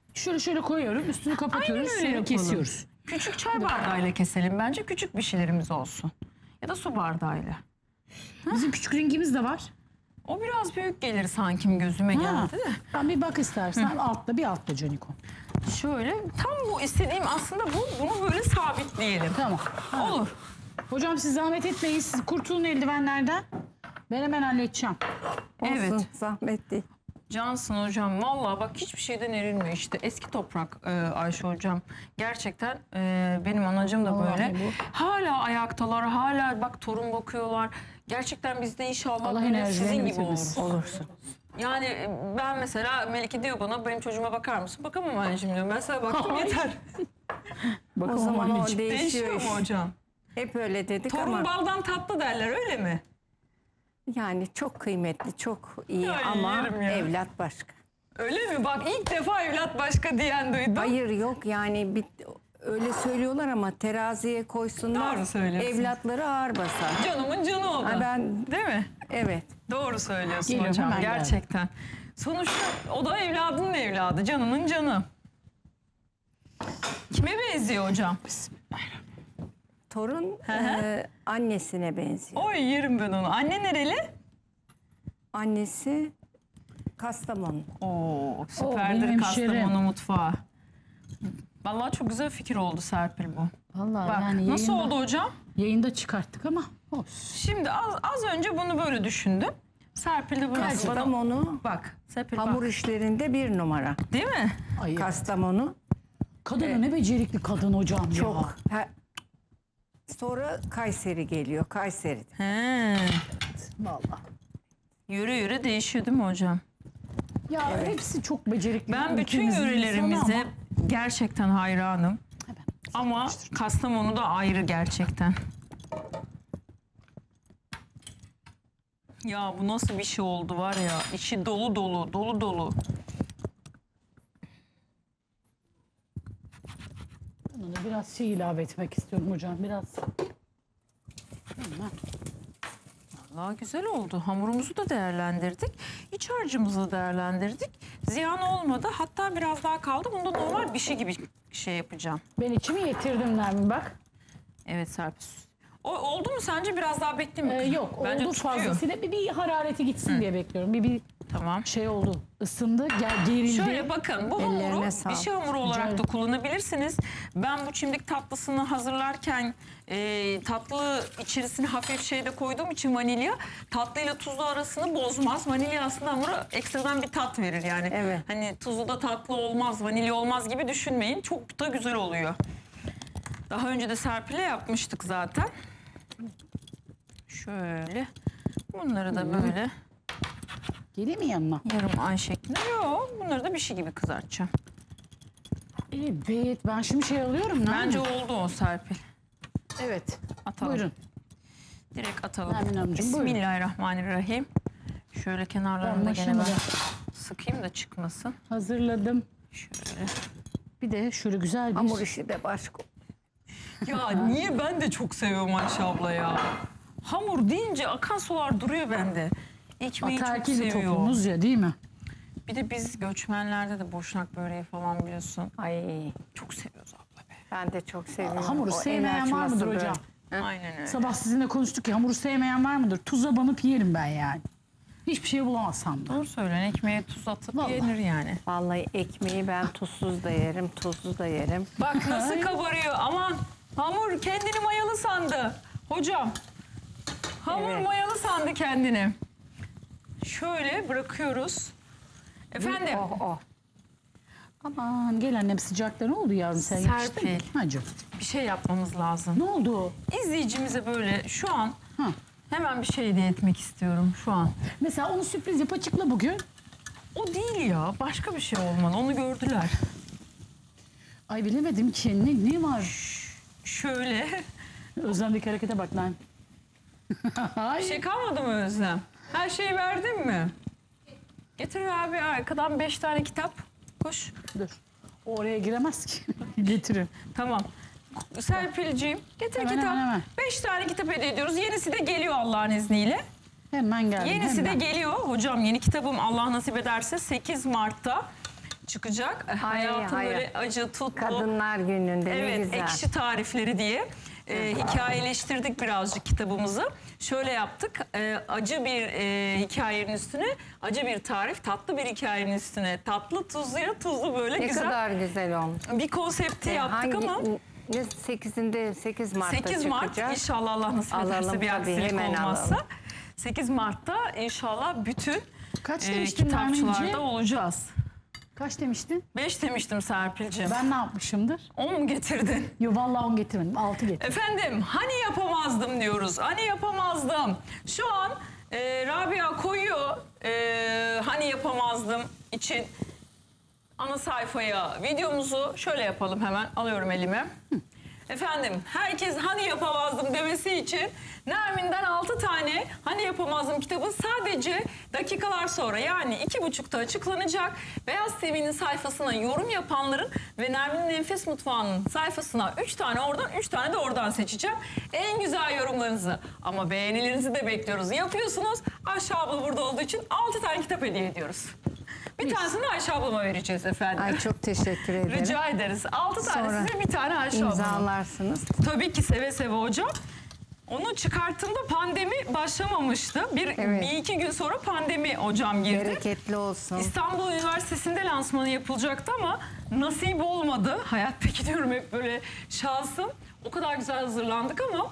Speaker 3: Şöyle koyuyorum. Üstünü kapatıyoruz.
Speaker 1: öyle
Speaker 3: Sonra
Speaker 1: yapalım.
Speaker 3: kesiyoruz.
Speaker 1: Küçük çay bardağıyla keselim bence. Küçük bir şeylerimiz olsun. Ya da su bardağıyla.
Speaker 3: Bizim küçük ringimiz de var.
Speaker 1: O biraz büyük gelir sanki gözüme
Speaker 3: Ha.
Speaker 1: geldi de.
Speaker 3: Ben bir bak istersen bir altta Caniko.
Speaker 1: Şöyle tam bu istediğim aslında bu. Bunu böyle sabitleyelim.
Speaker 3: Tamam.
Speaker 1: Olur.
Speaker 3: Hocam siz zahmet etmeyin. Siz kurtulun eldivenlerden. Ben hemen halledeceğim.
Speaker 2: Olsun,
Speaker 1: Evet.
Speaker 2: zahmet değil.
Speaker 1: Cansın hocam. Vallahi bak hiçbir şeyden erinmiyor işte. Eski toprak Ayşe hocam. Gerçekten benim anacım da
Speaker 3: Vallahi
Speaker 1: böyle.
Speaker 3: bu.
Speaker 1: Hala ayaktalar. Hala bak torun bakıyorlar. Gerçekten biz de inşallah
Speaker 3: Allah
Speaker 1: böyle
Speaker 3: enerjilerini
Speaker 1: sizin gibi
Speaker 3: bitirmesin.
Speaker 1: oluruz.
Speaker 2: Olursun.
Speaker 1: Yani ben mesela Melike diyor bana benim çocuğuma bakar mısın? Bakamam anneciğim diyorum. Ben sana baktım yeter.
Speaker 2: O zaman o
Speaker 1: Değişiyor
Speaker 2: değişiyor.
Speaker 1: mu hocam?
Speaker 2: Hep öyle dedik
Speaker 1: Torun
Speaker 2: ama
Speaker 1: baldan tatlı derler öyle mi?
Speaker 2: yani çok kıymetli, çok iyi
Speaker 1: Ay,
Speaker 2: ama
Speaker 1: yerim ya.
Speaker 2: evlat başka.
Speaker 1: Öyle mi? Bak ilk defa evlat başka diyen duydum.
Speaker 2: Hayır yok yani öyle söylüyorlar ama teraziye koysunlar.
Speaker 1: Doğru söylüyorsun.
Speaker 2: Evlatları ağır basar.
Speaker 1: Canımın canı o da.
Speaker 2: Ha, ben
Speaker 1: Değil mi?
Speaker 2: evet.
Speaker 1: Doğru söylüyorsun
Speaker 3: Geliyorum,
Speaker 1: hocam
Speaker 3: hemen
Speaker 1: gerçekten. Sonuçta o da evladının evladı, canının canı. Kime benziyor hocam?
Speaker 2: Torun annesine benziyor.
Speaker 1: Oy yerim ben onu. Anne nereli?
Speaker 2: Annesi Kastamonu.
Speaker 1: Oo
Speaker 3: benim
Speaker 1: süperdir
Speaker 3: hemşerim.
Speaker 1: Kastamonu mutfağı. Vallahi çok güzel fikir oldu Serpil bu.
Speaker 3: Vallahi
Speaker 1: Bak
Speaker 3: yani
Speaker 1: nasıl oldu hocam?
Speaker 3: Yayında çıkarttık ama olsun.
Speaker 1: Şimdi az önce bunu böyle düşündüm. Serpil de bunu bana...
Speaker 2: Kastamonu
Speaker 1: Bak Serpil
Speaker 2: hamur
Speaker 1: bak.
Speaker 2: işlerinde bir numara.
Speaker 1: Değil mi?
Speaker 3: Ay,
Speaker 2: Kastamonu
Speaker 3: kadın ne becerikli kadın hocam ya.
Speaker 2: çok. Sonra Kayseri geliyor. Kayseri.
Speaker 1: He.
Speaker 3: Vallahi.
Speaker 1: Yürü yürü değişiyor değil mi hocam?
Speaker 3: Ya hepsi çok becerikli.
Speaker 1: Ben bütün
Speaker 3: Ülkemizin
Speaker 1: yörelerimize
Speaker 3: insanı
Speaker 1: gerçekten hayranım. Ama Kastamonu da ayrı gerçekten. Ya bu nasıl bir şey oldu var ya. İçi dolu dolu, dolu dolu.
Speaker 3: Buna da biraz şey ilave etmek istiyorum hocam. Biraz.
Speaker 1: Vallahi güzel oldu. Hamurumuzu da değerlendirdik. İç harcımızı da değerlendirdik. Ziyan olmadı. Hatta biraz daha kaldı. Bunu da normal bir şey gibi şey yapacağım.
Speaker 3: Ben içimi yetirdim Nermin bak.
Speaker 1: Evet Serpil. O oldu mu sence biraz daha bekleyeyim mi?
Speaker 3: Yok
Speaker 1: Bence
Speaker 3: oldu
Speaker 1: tutuyor.
Speaker 3: fazlasıyla bir harareti gitsin diye bekliyorum. Bir
Speaker 1: Tamam.
Speaker 3: şey oldu. Isındı, gerildi.
Speaker 1: Şöyle bakın bu hamuru
Speaker 2: Ellerine
Speaker 1: bir
Speaker 2: sağlık.
Speaker 1: şey hamuru olarak da kullanabilirsiniz. Ben bu çimdik tatlısını hazırlarken tatlı içerisine hafif şey de koyduğum için vanilya tatlıyla tuzlu arasını bozmaz. Vanilya aslında hamura ekstradan bir tat verir yani.
Speaker 2: Evet.
Speaker 1: Hani tuzlu da tatlı olmaz, vanilya olmaz gibi düşünmeyin. Çok da güzel oluyor. Daha önce de Serpil'e yapmıştık zaten. Şöyle bunları da böyle
Speaker 3: Geleyim mi yanına?
Speaker 1: yarım ay şeklinde. Yok bunları da bir şey gibi kızartacağım.
Speaker 3: Evet ben şimdi şey alıyorum. Nermin.
Speaker 1: Bence oldu o Serpil.
Speaker 3: Evet.
Speaker 1: Atalım.
Speaker 3: Buyurun.
Speaker 1: Direkt atalım.
Speaker 3: Nermin Hanımcığım, buyurun.
Speaker 1: Bismillahirrahmanirrahim. Şöyle kenarlarını da gene
Speaker 3: Başını
Speaker 1: ben
Speaker 3: da
Speaker 1: sıkayım da çıkmasın.
Speaker 3: hazırladım.
Speaker 1: Şöyle.
Speaker 3: Bir de şöyle güzel bir
Speaker 2: Hamur işi de başka.
Speaker 1: Ya niye ben de çok seviyorum Ayşe abla ya. Hamur deyince akan sular duruyor bende. Ekmeği çok
Speaker 3: ataerkil bir
Speaker 1: seviyor.
Speaker 3: toplumuz ya değil mi?
Speaker 1: Bir de biz göçmenlerde de boşnak böreği falan biliyorsun.
Speaker 2: Ay
Speaker 1: Çok seviyoruz abla be.
Speaker 2: ben de çok seviyorum.
Speaker 3: Hamuru
Speaker 2: O
Speaker 3: sevmeyen
Speaker 2: enerji
Speaker 3: var mıdır
Speaker 2: nasıl
Speaker 3: hocam?
Speaker 2: böyle?
Speaker 1: Aynen öyle.
Speaker 3: Sabah sizinle konuştuk ya hamuru sevmeyen var mıdır? Tuza banıp yerim ben yani. Hiçbir şey bulamazsam da.
Speaker 1: Doğru söylüyorsun. Ekmeğe tuz atıp
Speaker 3: Vallahi.
Speaker 1: yenir yani.
Speaker 2: Vallahi ekmeği ben tuzsuz da yerim, tuzlu da yerim.
Speaker 1: Bak nasıl kabarıyor. Aman hamur kendini mayalı sandı. Hocam. Hamur
Speaker 2: Evet.
Speaker 1: mayalı sandı kendini. Şöyle bırakıyoruz. Efendim.
Speaker 2: Oh oh.
Speaker 3: Aman gel annem sıcakta ne oldu yavrum sen
Speaker 1: Serpil.
Speaker 3: yetiştin mi? Hacı.
Speaker 1: Bir şey yapmamız lazım.
Speaker 3: Ne oldu?
Speaker 1: İzleyicimize böyle şu an
Speaker 3: Ha.
Speaker 1: hemen bir şey hediye etmek istiyorum şu an.
Speaker 3: Mesela onu sürpriz yap açıkla bugün.
Speaker 1: O değil ya. Başka bir şey olmalı. Onu gördüler.
Speaker 3: Ay bilemedim ki ne var?
Speaker 1: Şöyle.
Speaker 3: Özlemdeki harekete bak lan.
Speaker 1: Bir şey kalmadı mı Özlem? Her şeyi verdin mi? Getir abi arkadan 5 tane kitap. Koş.
Speaker 3: Dur. O oraya giremez ki. Getirin.
Speaker 1: Tamam. Serpil'ciğim getir
Speaker 3: Hemen,
Speaker 1: kitap.
Speaker 3: hemen.
Speaker 1: 5 tane kitap hediye ediyoruz. Yenisi de geliyor Allah'ın izniyle.
Speaker 3: Hemen geldim.
Speaker 1: Yenisi de
Speaker 3: hemen.
Speaker 1: geliyor. Hocam yeni kitabım Allah nasip ederse 8 Mart'ta çıkacak. Hayatın
Speaker 2: hayır.
Speaker 1: böyle acı, tutlu.
Speaker 2: Kadınlar gününde ne
Speaker 1: Evet,
Speaker 2: güzel.
Speaker 1: ekşi tarifleri diye hikayeleştirdik birazcık kitabımızı. Şöyle yaptık, acı bir hikayenin üstüne acı bir tarif, tatlı bir hikayenin üstüne tatlı tuzluya tuzlu böyle
Speaker 2: Ne
Speaker 1: güzel
Speaker 2: kadar güzel olmuş.
Speaker 1: bir konsepti yaptık ama...
Speaker 2: 8 Mart'ta
Speaker 1: 8 Mart
Speaker 2: çıkacak.
Speaker 1: inşallah Allah nasip ederse
Speaker 2: Alalım
Speaker 1: bir
Speaker 2: tabii,
Speaker 1: aksilik
Speaker 2: hemen
Speaker 1: olmazsa.
Speaker 2: alalım.
Speaker 1: 8 Mart'ta inşallah bütün
Speaker 3: Kaç demiştin Nermin'ciğim?
Speaker 1: kitapçılarda olacağız.
Speaker 3: Kaç demiştin?
Speaker 1: 5 demiştim Serpil'ciğim.
Speaker 3: Ben ne yapmışımdır?
Speaker 1: 10 mu getirdin?
Speaker 3: Yo vallahi 10 getirmedim. 6 getirdim.
Speaker 1: Efendim hani yapamazdım diyoruz. Hani yapamazdım. Şu an Rabia koyuyor hani yapamazdım için ana sayfaya videomuzu. Şöyle yapalım, hemen alıyorum elime. Efendim herkes hani yapamazdım demesi için Nermin'den 6 tane hani yapamazdım kitabı sadece dakikalar sonra, yani 2.30'da açıklanacak. Beyaz TV'nin sayfasına yorum yapanların ve Nermin'in Enfes Mutfağı'nın sayfasına 3 tane oradan 3 tane de oradan seçeceğim. En güzel yorumlarınızı ama beğenilerinizi de bekliyoruz. Yapıyorsunuz. Ayşe abla burada olduğu için 6 tane kitap hediye ediyoruz. Bir tanesini Ayşe ablama vereceğiz efendim.
Speaker 2: Ay çok teşekkür ederim.
Speaker 1: Rica ederiz. 6 tane
Speaker 2: Sonra
Speaker 1: size, bir tane Ayşe ablama.
Speaker 2: İmzalarsınız.
Speaker 1: Tabii ki seve seve hocam. Onu çıkarttığımda pandemi başlamamıştı.
Speaker 2: Evet.
Speaker 1: Bir iki gün sonra pandemi hocam girdi.
Speaker 2: Bereketli olsun.
Speaker 1: İstanbul Üniversitesi'nde lansmanı yapılacaktı ama nasip olmadı. Hayatta gidiyorum hep böyle şansım. O kadar güzel hazırlandık ama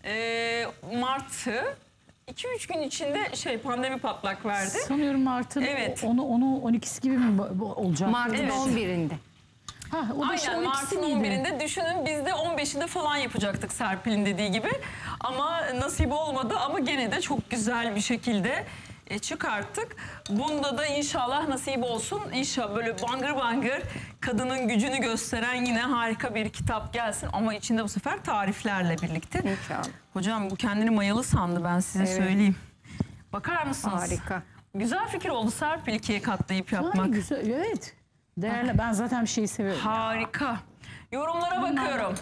Speaker 1: Mart'ı 2-3 gün içinde pandemi patlak verdi.
Speaker 3: Sanıyorum Mart'ın
Speaker 1: Evet.
Speaker 3: 12'si gibi mi olacak?
Speaker 2: Mart'ın
Speaker 1: Evet.
Speaker 2: 11'inde.
Speaker 3: Ha, o da
Speaker 1: Aynen, Mart'ın 11'inde düşünün, biz de 15'inde falan yapacaktık Serpil'in dediği gibi. Ama nasip olmadı ama gene de çok güzel bir şekilde çıkarttık. Bunda da inşallah nasip olsun. İnşallah böyle bangır bangır kadının gücünü gösteren yine harika bir kitap gelsin. Ama içinde bu sefer tariflerle birlikte.
Speaker 2: İnşallah.
Speaker 1: Hocam bu kendini mayalı sandı, ben size
Speaker 2: Evet.
Speaker 1: söyleyeyim. Bakar mısınız?
Speaker 2: Harika.
Speaker 1: Güzel fikir oldu Serpil, ikiye katlayıp
Speaker 3: Ha,
Speaker 1: yapmak.
Speaker 3: güzel, evet. Değerli. Ben zaten bir şeyi seviyorum.
Speaker 1: Harika. Yorumlara bakıyorum.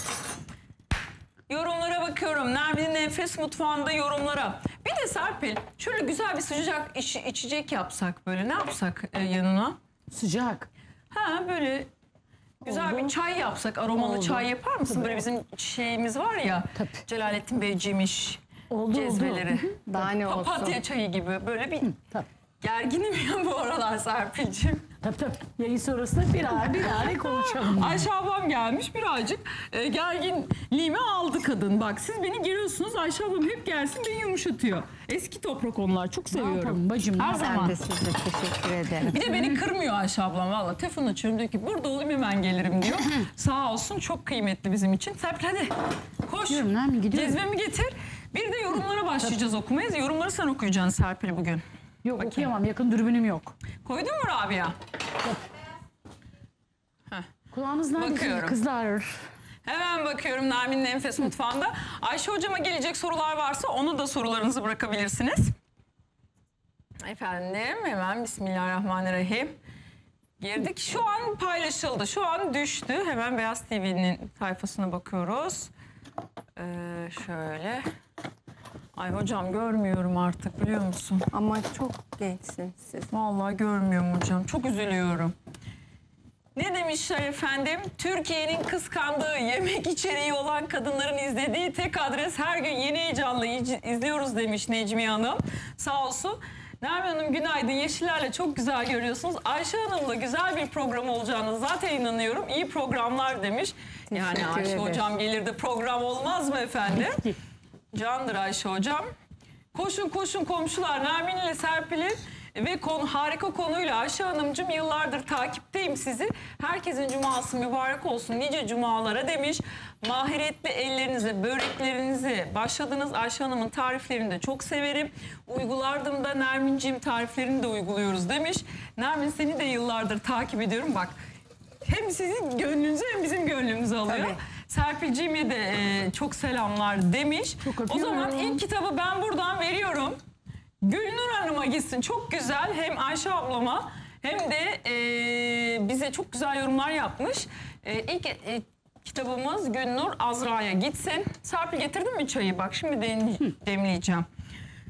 Speaker 1: Yorumlara bakıyorum. Nermin'in Enfes Mutfağı'nda yorumlara. Bir de Serpil, şöyle güzel bir sıcak içecek yapsak böyle. Ne yapsak yanına?
Speaker 3: Sıcak.
Speaker 1: Ha böyle güzel
Speaker 3: Oldu.
Speaker 1: bir çay yapsak. Aromalı
Speaker 3: Oldu.
Speaker 1: çay yapar mısın?
Speaker 3: Tabii.
Speaker 1: Böyle bizim şeyimiz var ya.
Speaker 3: Tabii.
Speaker 1: Celalettin Beyciğimiş.
Speaker 3: Oldu,
Speaker 1: Cezveleri.
Speaker 3: oldu.
Speaker 2: Daha ne olsun.
Speaker 1: Papatya çayı gibi. Böyle bir
Speaker 3: Tabii.
Speaker 1: gerginim ya bu aralar Serpil'ciğim.
Speaker 3: Tabii. Yayın sonrasında bir ara konuşalım.
Speaker 1: Ayşe ablam gelmiş birazcık gerginliğimi aldı kadın. Bak siz beni giriyorsunuz, Ayşe ablam hep gelsin beni yumuşatıyor. Eski toprak onlar, çok
Speaker 3: Ne
Speaker 1: seviyorum.
Speaker 3: yapalım bacım?
Speaker 1: Her
Speaker 3: ne
Speaker 1: zaman.
Speaker 3: yapalım?
Speaker 2: Ben de size teşekkür ederim.
Speaker 1: Bir de beni kırmıyor Ayşe ablam valla. Telefon açıyorum, diyor ki burada olayım hemen gelirim diyor. Sağ olsun, çok kıymetli bizim için. Serpil hadi koş.
Speaker 3: Gidiyorum, Nermin, gidiyorum.
Speaker 1: Cezvemi getir. Bir de yorumlara başlayacağız okumaya. Yorumları sen okuyacaksın Serpil bugün.
Speaker 3: Yok okuyamam. Yakın dürbünüm yok.
Speaker 1: Koydun mu Rabia?
Speaker 3: Kulağınız nerede?
Speaker 1: Bakıyorum.
Speaker 3: Kızlar.
Speaker 1: Hemen bakıyorum Nermin'in Enfes Mutfağı'nda. Ayşe hocama gelecek sorular varsa onu da sorularınızı bırakabilirsiniz. Efendim hemen Bismillahirrahmanirrahim. Girdik. Şu an paylaşıldı. Şu an düştü. Hemen Beyaz TV'nin sayfasına bakıyoruz. Şöyle. Ay hocam görmüyorum artık, biliyor musun?
Speaker 2: Ama çok gençsiniz siz.
Speaker 1: Vallahi görmüyorum hocam. Çok üzülüyorum. Ne demişler efendim? Türkiye'nin kıskandığı yemek içeriği olan kadınların izlediği tek adres, her gün yeni heyecanla izliyoruz demiş Necmiye Hanım. Sağ olsun. Nermin Hanım günaydın. Yeşillerle çok güzel görüyorsunuz. Ayşe Hanım'la güzel bir program olacağını zaten inanıyorum. İyi programlar demiş. Yani
Speaker 2: Teşekkür
Speaker 1: Ayşe
Speaker 2: ederim.
Speaker 1: hocam gelir de program olmaz mı efendim? Candır Ayşe hocam. Koşun koşun komşular, Nermin ile Serpil'in ve harika konuyla Ayşe Hanımcığım, yıllardır takipteyim sizi. Herkesin cuması mübarek olsun nice cumalara demiş. Mahiretli ellerinize, böreklerinizi başladınız. Ayşe Hanım'ın tariflerini de çok severim. Uygulardım da Nermin'ciğim tariflerini de uyguluyoruz demiş. Nermin, seni de yıllardır takip ediyorum. Bak hem sizin gönlünüzü hem bizim gönlümüzü alıyor.
Speaker 2: Tabii.
Speaker 1: Serpil'ciğime de çok selamlar demiş.
Speaker 3: Çok
Speaker 1: O
Speaker 3: öpüyorum.
Speaker 1: zaman ilk kitabı ben buradan veriyorum. Gülnur Hanım'a gitsin. Çok güzel. Hem Ayşe ablama hem de bize çok güzel yorumlar yapmış. İlk kitabımız Gülnur Azra'ya gitsin. Serpil getirdin mi çayı? Bak şimdi demleyeceğim.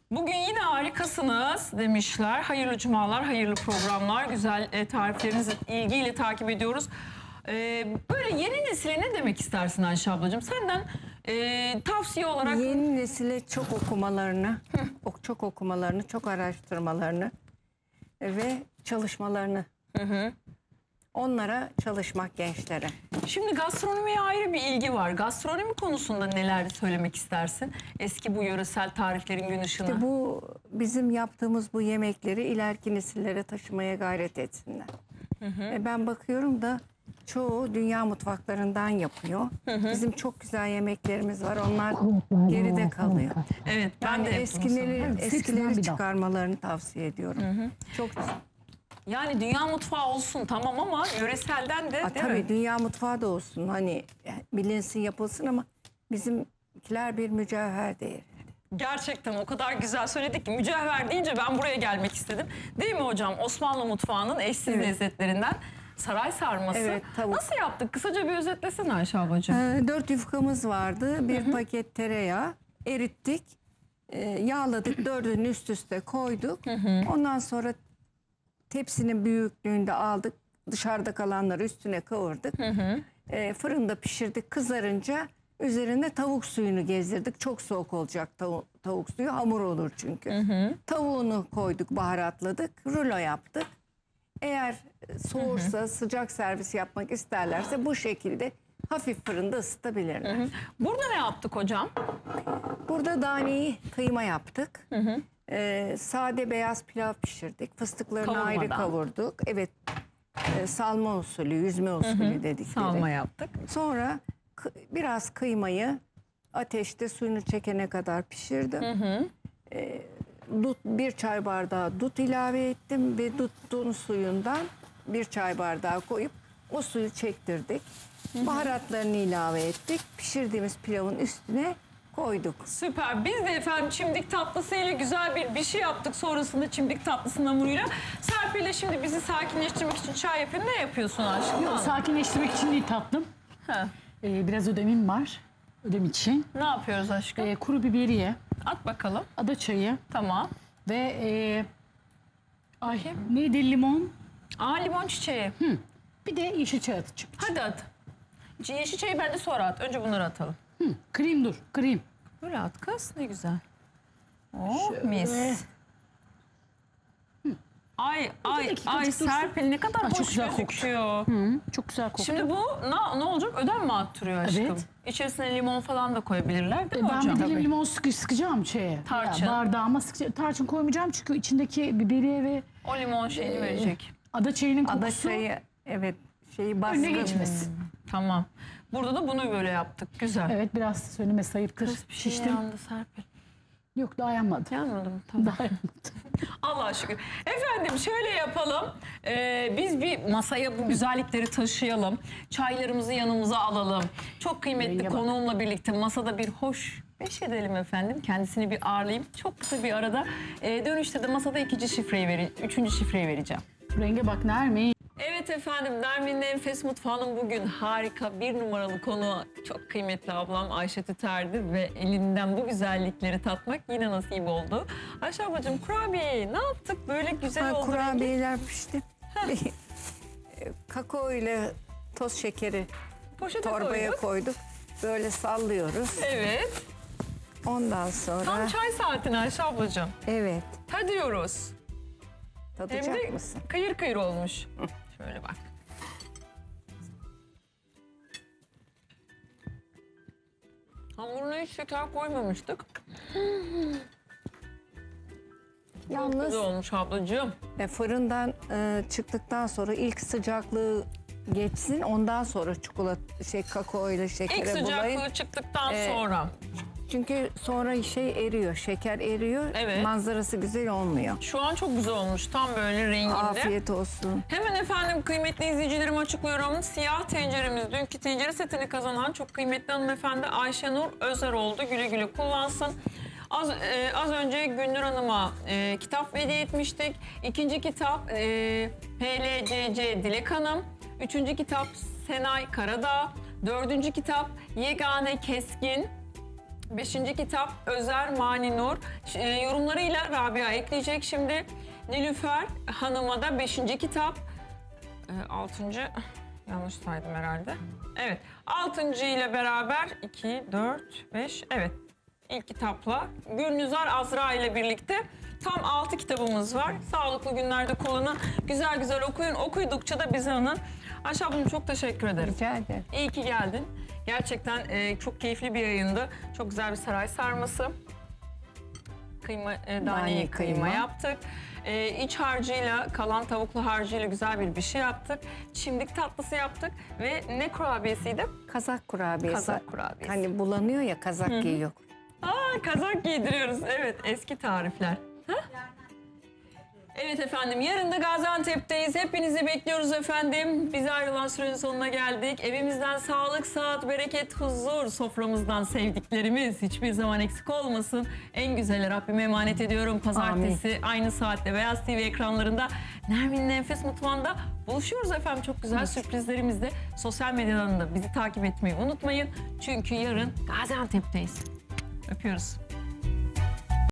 Speaker 1: Bugün yine harikasınız demişler. Hayırlı cumalar, hayırlı programlar. Güzel tariflerinizi ilgiyle takip ediyoruz. Böyle yeni nesile ne demek istersin Ayşe ablacığım? Senden tavsiye olarak...
Speaker 2: Yeni nesile çok okumalarını, çok okumalarını, çok araştırmalarını ve çalışmalarını. Onlara çalışmak gençlere.
Speaker 1: Şimdi gastronomiye ayrı bir ilgi var. Gastronomi konusunda neler söylemek istersin? Eski bu yöresel tariflerin gün ışığına.
Speaker 2: İşte bu bizim yaptığımız bu yemekleri ileriki nesillere taşımaya gayret etsinler. Ben bakıyorum da çoğu dünya mutfaklarından yapıyor. Bizim çok güzel yemeklerimiz var. Onlar geride kalıyor.
Speaker 1: Evet, ben
Speaker 2: Yani
Speaker 1: de
Speaker 2: eskileri çıkarmalarını tavsiye ediyorum. Çok
Speaker 1: Yani dünya mutfağı olsun tamam ama yöreselden de değil
Speaker 2: tabii
Speaker 1: mi?
Speaker 2: dünya mutfağı da olsun. Hani bilinsin, yapılsın ama bizimkiler bir mücevher değeri.
Speaker 1: Gerçekten o kadar güzel söyledik ki mücevher deyince ben buraya gelmek istedim. Değil mi hocam? Osmanlı mutfağının eşsiz lezzetlerinden saray sarması.
Speaker 2: Evet, tavuk.
Speaker 1: Nasıl yaptık? Kısaca bir özetlesene Ayşe ablacığım.
Speaker 2: 4 yufkamız vardı. Bir paket tereyağı erittik. Yağladık. 4'ünü üst üste koyduk. Ondan sonra tepsinin büyüklüğünde aldık. Dışarıda kalanları üstüne kavurduk. Fırında pişirdik. Kızarınca üzerine tavuk suyunu gezdirdik. Çok soğuk olacak tavuk suyu. Hamur olur çünkü. Tavuğunu koyduk, baharatladık. Rulo yaptık. Eğer soğursa, sıcak servis yapmak isterlerse bu şekilde hafif fırında ısıtabilirler.
Speaker 1: Burada ne yaptık hocam?
Speaker 2: Burada daneyi kıyma yaptık. Sade beyaz pilav pişirdik. Fıstıklarını ayrı
Speaker 1: Kavurmadan.
Speaker 2: kavurduk. Evet, salma usulü, yüzme usulü dedikleri.
Speaker 1: Salma yaptık.
Speaker 2: Sonra biraz kıymayı ateşte suyunu çekene kadar pişirdim. Bir çay bardağı dut ilave ettim ve dutun suyundan bir çay bardağı koyup o suyu çektirdik. Baharatlarını ilave ettik. Pişirdiğimiz pilavın üstüne koyduk.
Speaker 1: Süper. Biz de efendim çimdik tatlısıyla güzel bir şey yaptık. Sonrasında çimdik tatlısının hamuruyla. Serpil'le şimdi bizi sakinleştirmek için çay yapayım. Ne yapıyorsun aşkım?
Speaker 3: Yok, sakinleştirmek için değil tatlım.
Speaker 1: Ha.
Speaker 3: Biraz ödemim var. Ödem için.
Speaker 1: Ne yapıyoruz aşkım?
Speaker 3: Kuru biberiye,
Speaker 1: At bakalım.
Speaker 3: ada çayı
Speaker 1: Tamam.
Speaker 3: ve neydi, limon.
Speaker 1: Limon çiçeği.
Speaker 3: Bir de yeşil çay atacağım.
Speaker 1: Hadi at. Yeşil çayı bence sonra at. Önce bunları atalım.
Speaker 3: Krem krem.
Speaker 1: Böyle at kız. Ne güzel. Oh mis. Ay
Speaker 3: dakikacık dursun.
Speaker 1: Serpil ne kadar
Speaker 3: Ay, çok
Speaker 1: hoş
Speaker 3: güzel koktu.
Speaker 1: gözüküyor.
Speaker 3: Çok güzel koktu.
Speaker 1: Şimdi bu ne olacak? Ödem mi attırıyor aşkım?
Speaker 3: Evet.
Speaker 1: İçerisine limon falan da koyabilirler değil mi
Speaker 3: Ben
Speaker 1: hocam?
Speaker 3: bir dilim limon sıkacağım şeye.
Speaker 1: Tarçın.
Speaker 3: Bardağıma sıkacağım. Tarçın koymayacağım çünkü içindeki biberiye ve
Speaker 1: O limon şeyini verecek.
Speaker 3: ada çayının
Speaker 2: Ada
Speaker 3: kokusu
Speaker 2: çayı, evet, şeyi
Speaker 3: önüne
Speaker 2: baskın.
Speaker 3: geçmesin.
Speaker 1: Tamam. Burada da bunu böyle yaptık. Güzel.
Speaker 3: Evet, biraz söyleme sayıptır.
Speaker 1: Bir şey
Speaker 3: Şiştim.
Speaker 1: yandı Serpil.
Speaker 3: Yok, daha yanmadı.
Speaker 1: Yanmadım. Tamam.
Speaker 3: Daha yanmadı.
Speaker 1: Allah'a şükür. Efendim şöyle yapalım. Biz bir masaya bu güzellikleri taşıyalım. Çaylarımızı yanımıza alalım. Çok kıymetli
Speaker 3: Renge bak.
Speaker 1: konuğumla birlikte masada bir hoş beş edelim efendim. Kendisini bir ağırlayayım. Çok kısa bir arada. Dönüşte de masada üçüncü şifreyi vereceğim.
Speaker 3: Renge bak Nermin.
Speaker 1: Evet efendim, Nermin'in Enfes Mutfağı'nın bugün harika bir numaralı konuğu çok kıymetli ablam Ayşe Tüter'di ve elinden bu güzellikleri tatmak yine nasip oldu. Ayşe ablacığım, kurabiye ne yaptık? Böyle güzel oldu.
Speaker 2: Kurabiyeler pişti. Kakao ile toz şekeri
Speaker 1: Poşete
Speaker 2: torbaya
Speaker 1: koyduk.
Speaker 2: koyduk. Böyle sallıyoruz.
Speaker 1: Evet.
Speaker 2: Ondan sonra
Speaker 1: Tam çay saatine Ayşe ablacığım.
Speaker 2: evet,
Speaker 1: Tadıyoruz. Hem
Speaker 2: tadacak
Speaker 1: de
Speaker 2: mısın?
Speaker 1: kıyır kıyır olmuş. Şöyle bak. Hamuruna hiç şeker koymamıştık. Çok
Speaker 2: Yalnız
Speaker 1: güzel olmuş ablacığım.
Speaker 2: fırından çıktıktan sonra ilk sıcaklığı geçsin, ondan sonra kakao ile
Speaker 1: İlk
Speaker 2: şekere bulayın.
Speaker 1: sıcaklığı çıktıktan sonra.
Speaker 2: Çünkü sonra eriyor, şeker eriyor.
Speaker 1: Evet.
Speaker 2: Manzarası güzel olmuyor.
Speaker 1: Şu an çok güzel olmuş. Tam böyle renginde.
Speaker 2: Afiyet olsun.
Speaker 1: Hemen efendim kıymetli izleyicilerime açıklıyorum. Siyah tenceremiz dünkü tencere setini kazanan çok kıymetli hanımefendi Ayşenur Özer oldu. Güle güle kullansın. Az önce Gündür Hanım'a kitap hediye etmiştik. İkinci kitap PLCC Dilek Hanım. Üçüncü kitap Senay Karadağ. Dördüncü kitap Yegane Keskin. 5. kitap Özer Mani Nur. Yorumlarıyla Rabia ekleyecek şimdi. Nilüfer Hanım'a da 5. kitap. 6. yanlış saydım herhalde. Evet. 6. ile beraber 2, 4, 5. Evet. İlk kitapla Gülnüzar Azra ile birlikte tam 6 kitabımız var. Sağlıklı günlerde kullanın. Güzel güzel okuyun. Okudukça da bizi anın. Ayşe ablam çok teşekkür ederim.
Speaker 2: Rica ederim.
Speaker 1: İyi ki geldin. Gerçekten çok keyifli bir yayındı. Çok güzel bir saray sarması. Kıyma, daneye kıyma yaptık. İç harcıyla, kalan tavuklu harcıyla güzel bir şey yaptık. Çimdik tatlısı yaptık ve ne kurabiyesiydi?
Speaker 2: Kazak kurabiyesi.
Speaker 1: Kazak kurabiyesi.
Speaker 2: Hani bulanıyor ya, kazak giyiyor.
Speaker 1: Kazak giydiriyoruz. Evet, eski tarifler. Ha? Evet efendim, yarın da Gaziantep'teyiz. Hepinizi bekliyoruz efendim. Bize ayrılan sürenin sonuna geldik. Evimizden sağlık, sıhhat, bereket, huzur, soframızdan sevdiklerimiz hiçbir zaman eksik olmasın. En güzeli Rabbime emanet ediyorum. Pazartesi aynı saatte Beyaz TV ekranlarında Nermin'in Enfes Mutfağı'nda buluşuyoruz efendim. Çok güzel sürprizlerimizle. Sosyal medyadan da bizi takip etmeyi unutmayın. Çünkü yarın Gaziantep'teyiz. Öpüyoruz.